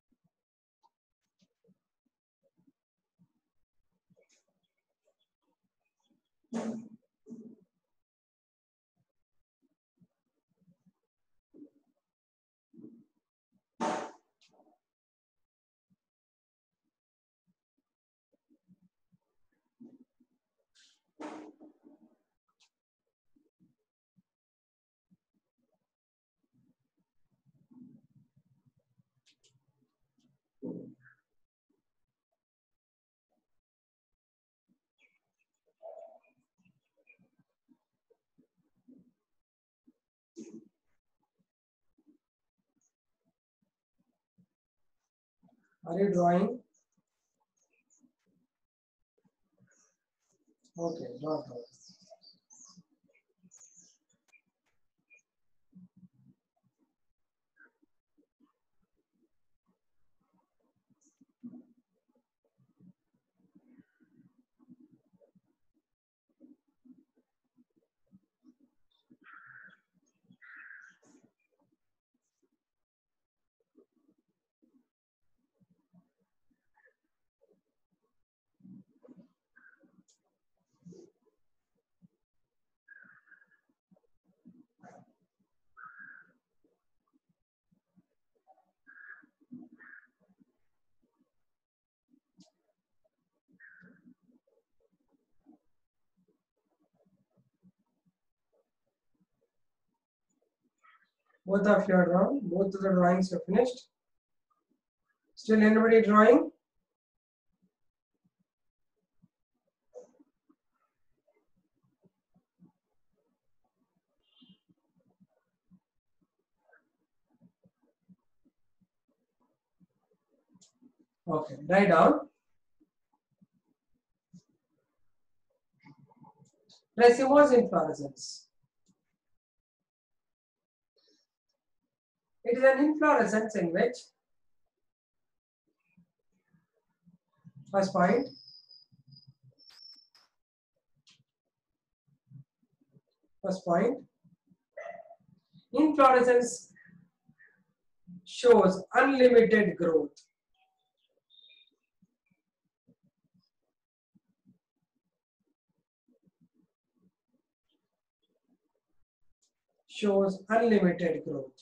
Are you drawing? Okay, draw. Both of you are drawn. Both of the drawings are finished. Still anybody drawing? Okay, write down. Racemose inflorescence. It is an inflorescence in which first point inflorescence shows unlimited growth. Shows unlimited growth.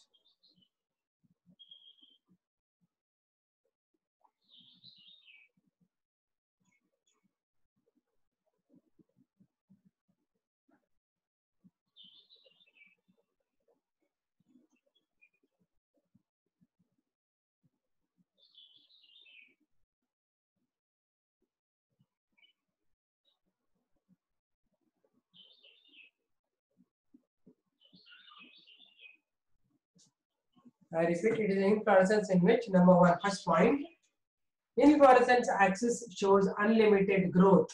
I repeat, it is an inflorescence in which number one, first point, inflorescence axis shows unlimited growth.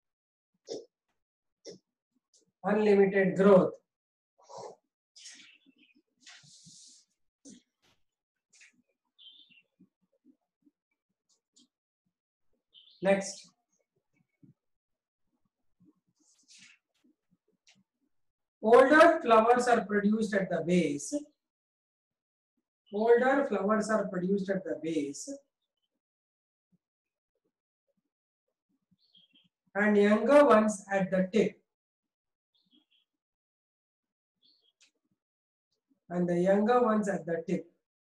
Unlimited growth. Next. Older flowers are produced at the base. Older flowers are produced at the base. And younger ones at the tip. And the younger ones at the tip.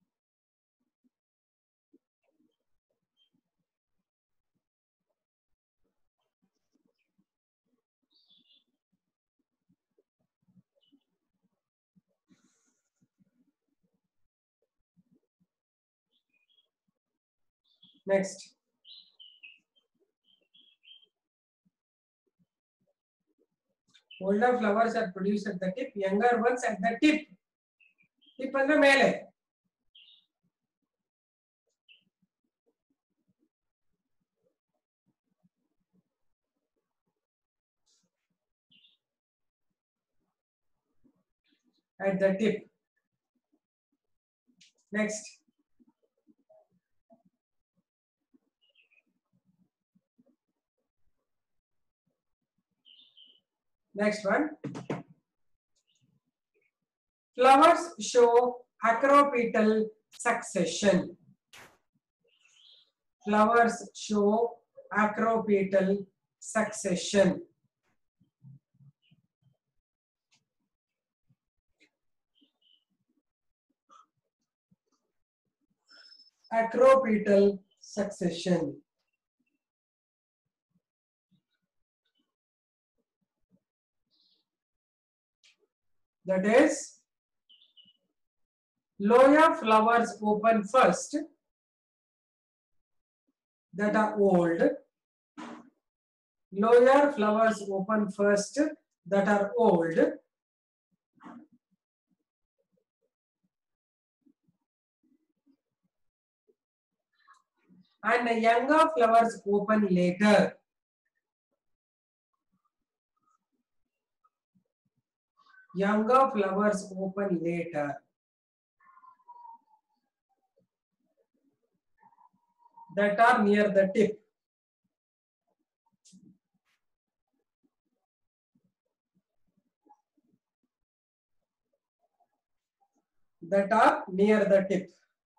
Next. Older flowers are produced at the tip, younger ones at the tip. Tip and the mele. At the tip. Next. Next one. Flowers show acropetal succession. Flowers show acropetal succession. Acropetal succession. That is, lower flowers open first that are old. Lower flowers open first that are old. And the younger flowers open later. Younger flowers open later. That are near the tip. That are near the tip.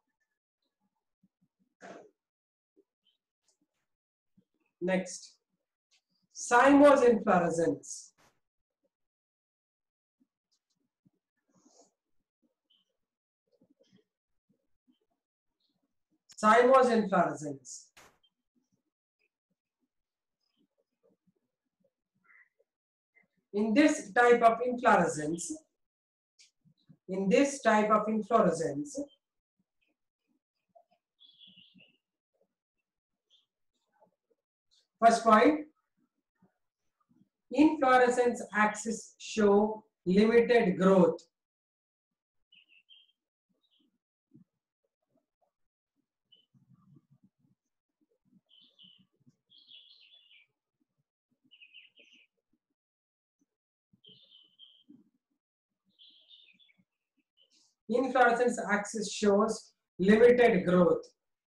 Next, cymose inflorescence. Cymose inflorescence. In this type of inflorescence, first point, inflorescence axis show limited growth. Inflorescence axis shows limited growth.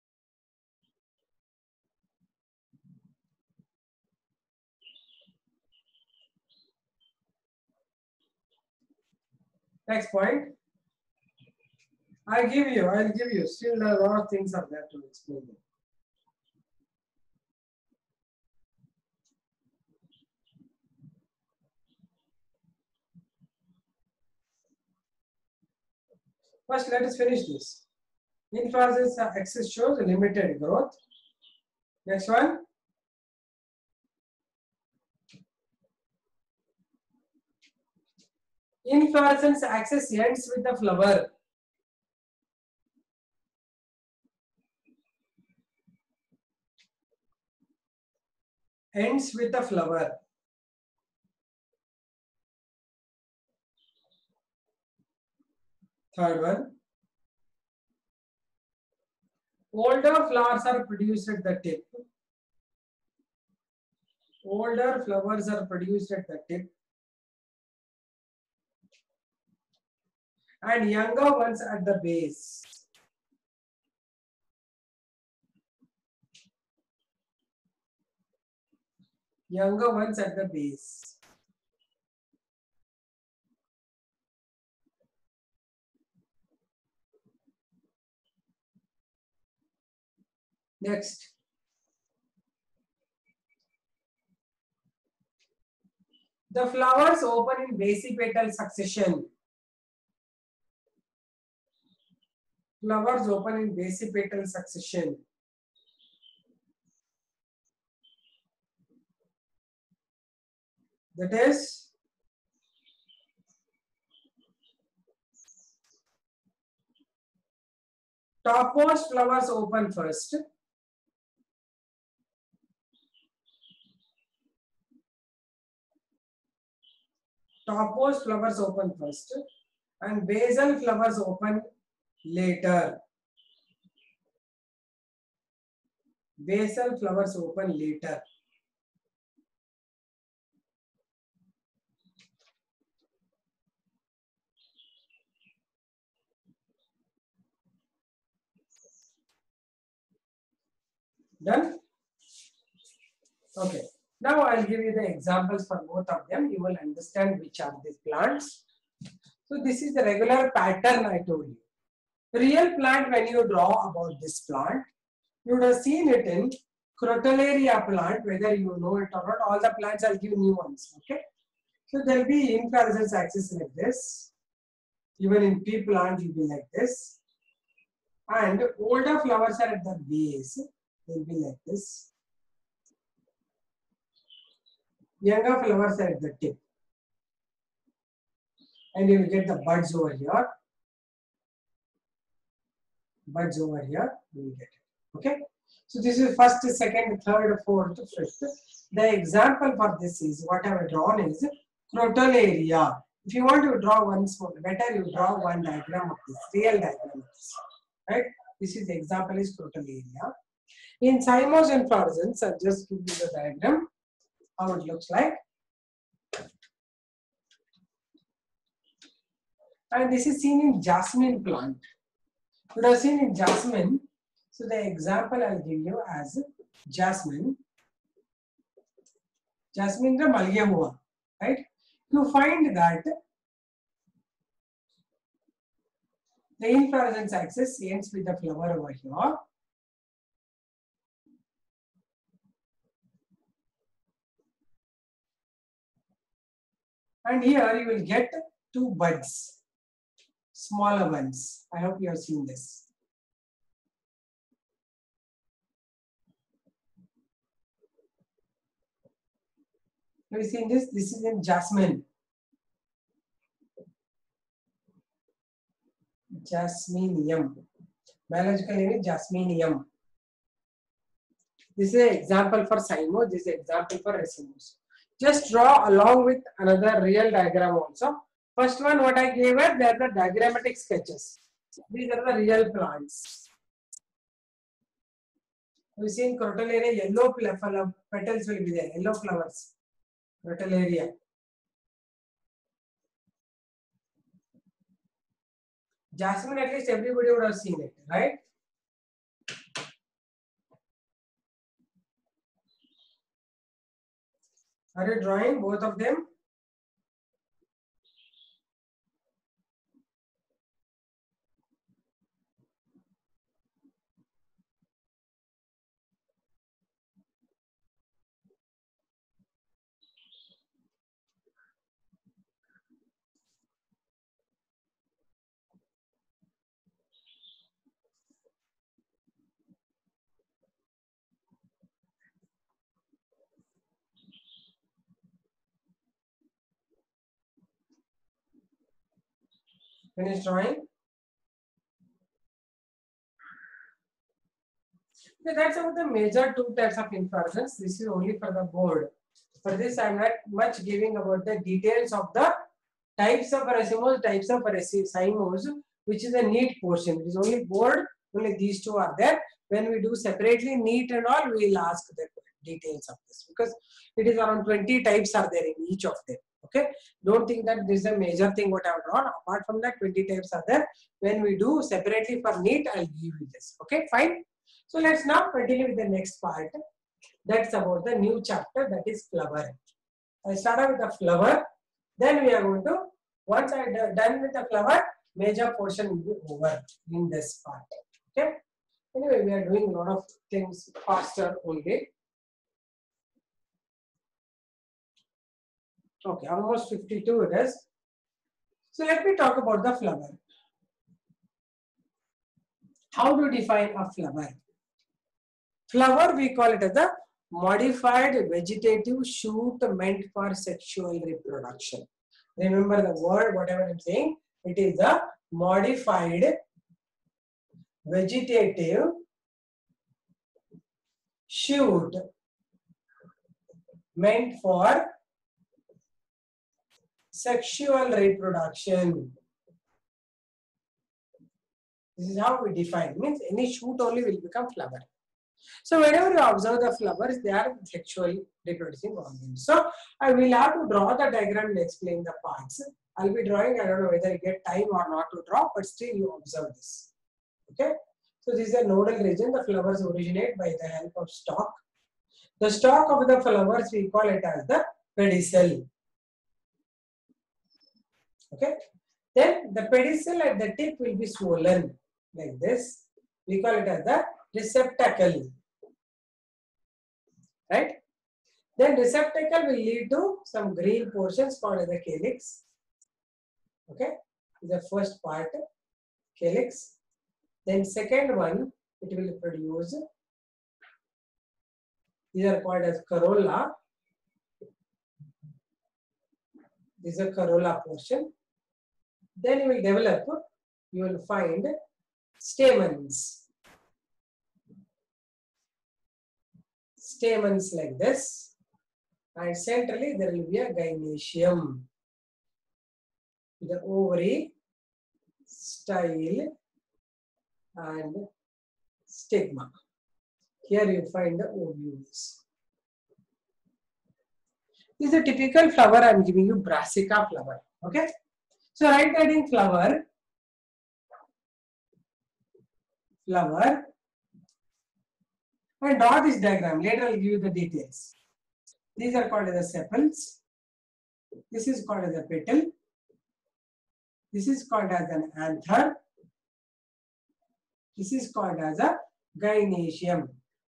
Next point. I'll give you. Still a lot of things are there to explain. First, let us finish this. Inflorescence axis shows limited growth. Next one. Inflorescence axis ends with the flower. Ends with the flower. Third one. Older flowers are produced at the tip. Older flowers are produced at the tip. And younger ones at the base. Younger ones at the base. Next. The flowers open in basipetal succession. Flowers open in basipetal succession. That is, topmost flowers open first. Topmost flowers open first and basal flowers open later. Basal flowers open later. Done? Okay. Now I'll give you the examples for both of them. You will understand which are these plants. So this is the regular pattern I told you. Real plant, when you draw about this plant, you would have seen it in Crotalaria plant, whether you know it or not. All the plants, I'll give new ones. Okay. So there will be inflorescence axis like this. Even in pea plant, it will be like this. And older flowers are at the base. They will be like this. Younger flowers are at the tip. And you will get the buds over here. Buds over here, you will get it. Okay. So this is first, second, third, fourth, fifth. The example for this is what I have drawn is Crotalaria. If you want to draw one small, better you draw one diagram of this, real diagram of this. Right? This is the example is Crotalaria. In cymose inflorescence, I'll just give you the diagram, how it looks like. And this is seen in jasmine plant. You have seen in jasmine. So the example I'll give you as jasmine. Jasmine is malge hua, right? You find that the inflorescence axis ends with the flower over here. And here you will get two buds, smaller ones. I hope you have seen this. Have you seen this? This is in jasmine. Jasminium. Biological name is Jasminium. This is an example for cymose. This is an example for racemose. Just draw along with another real diagram also. First one, what I gave her, they are the diagrammatic sketches. These are the real plants. We see in Crotalaria, yellow petals will be there, yellow flowers. Crotalaria. Jasmine, at least everybody would have seen it, right? Are you drawing both of them? Finish drawing. So that's about the major two types of inflorescence. This is only for the board. For this, I am not much giving about the details of the types of racemose, types of cymose, which is a neat portion. It is only board, only these two are there. When we do separately neat and all, we will ask the details of this because it is around 20 types are there in each of them. Okay, don't think that this is a major thing what I have drawn. Apart from that, 20 types are there. When we do separately for neat, I'll give you this. Okay, fine. So let's now continue with the next part. That's about the new chapter, that is flower. I started with the flower. Then we are going to, once I done with the flower, major portion will be over in this part. Okay. Anyway, we are doing a lot of things faster only. Okay, almost 52 it is. So let me talk about the flower. How to define a flower? Flower, we call it as a modified vegetative shoot meant for sexual reproduction. Remember the word, whatever I'm saying, it is a modified vegetative shoot meant for sexual reproduction. This is how we define. Means any shoot only will become flower. So whenever you observe the flowers, they are sexually reproducing organs. So I will have to draw the diagram and explain the parts. I'll be drawing. I don't know whether you get time or not to draw, but still you observe this. Okay. So this is a nodal region. The flowers originate by the help of stalk. The stalk of the flowers we call it as the pedicel. Okay. Then the pedicel at the tip will be swollen. like this. We call it as the receptacle, right? Then receptacle will lead to some green portions called as the calyx. Okay, the first part, calyx. Then second one, it will produce, these are called as corolla. This is a corolla portion. Then you will develop, you will find stamens. Stamens like this. And centrally there will be a gynoecium. The ovary, style, and stigma. Here you find the ovules. This is a typical flower. I am giving you brassica flower. Okay. So right heading flower, and draw this diagram. Later I will give you the details. These are called as the sepals. This is called as a petal. This is called as an anther. This is called as a gynoecium.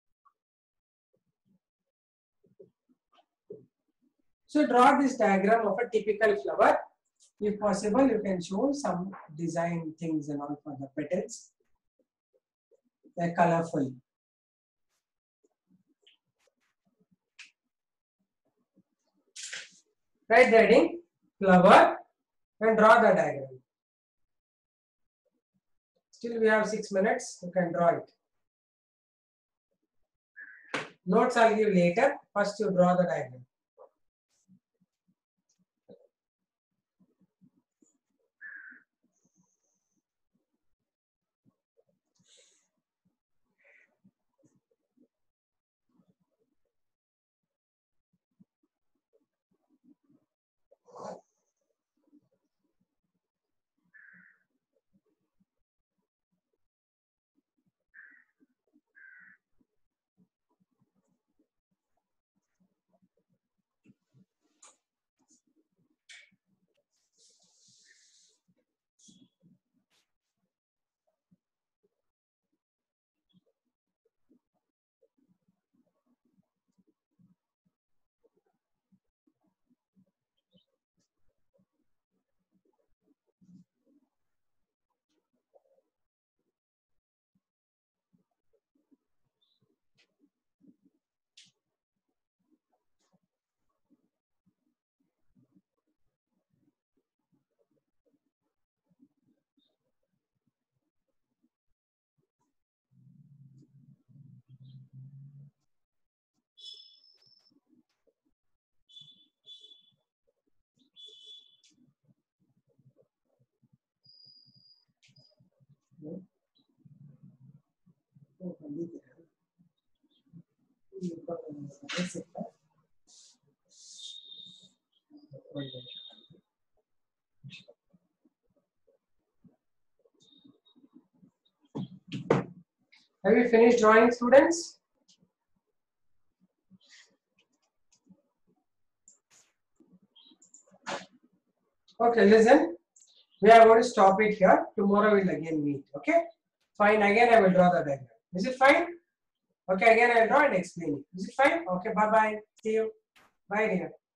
So draw this diagram of a typical flower. If possible, you can show some design things and all for the petals. They're colorful. Write the heading, flower, and draw the diagram. Still we have 6 minutes, you can draw it. Notes I'll give later. First you draw the diagram. Have you finished drawing, students? Okay, listen. We are going to stop it here. Tomorrow we'll again meet. Okay? Fine. Again, I will draw the diagram. Is it fine? Okay, again I will draw and explain it. Is it fine? Okay, bye-bye. See you. Bye, dear.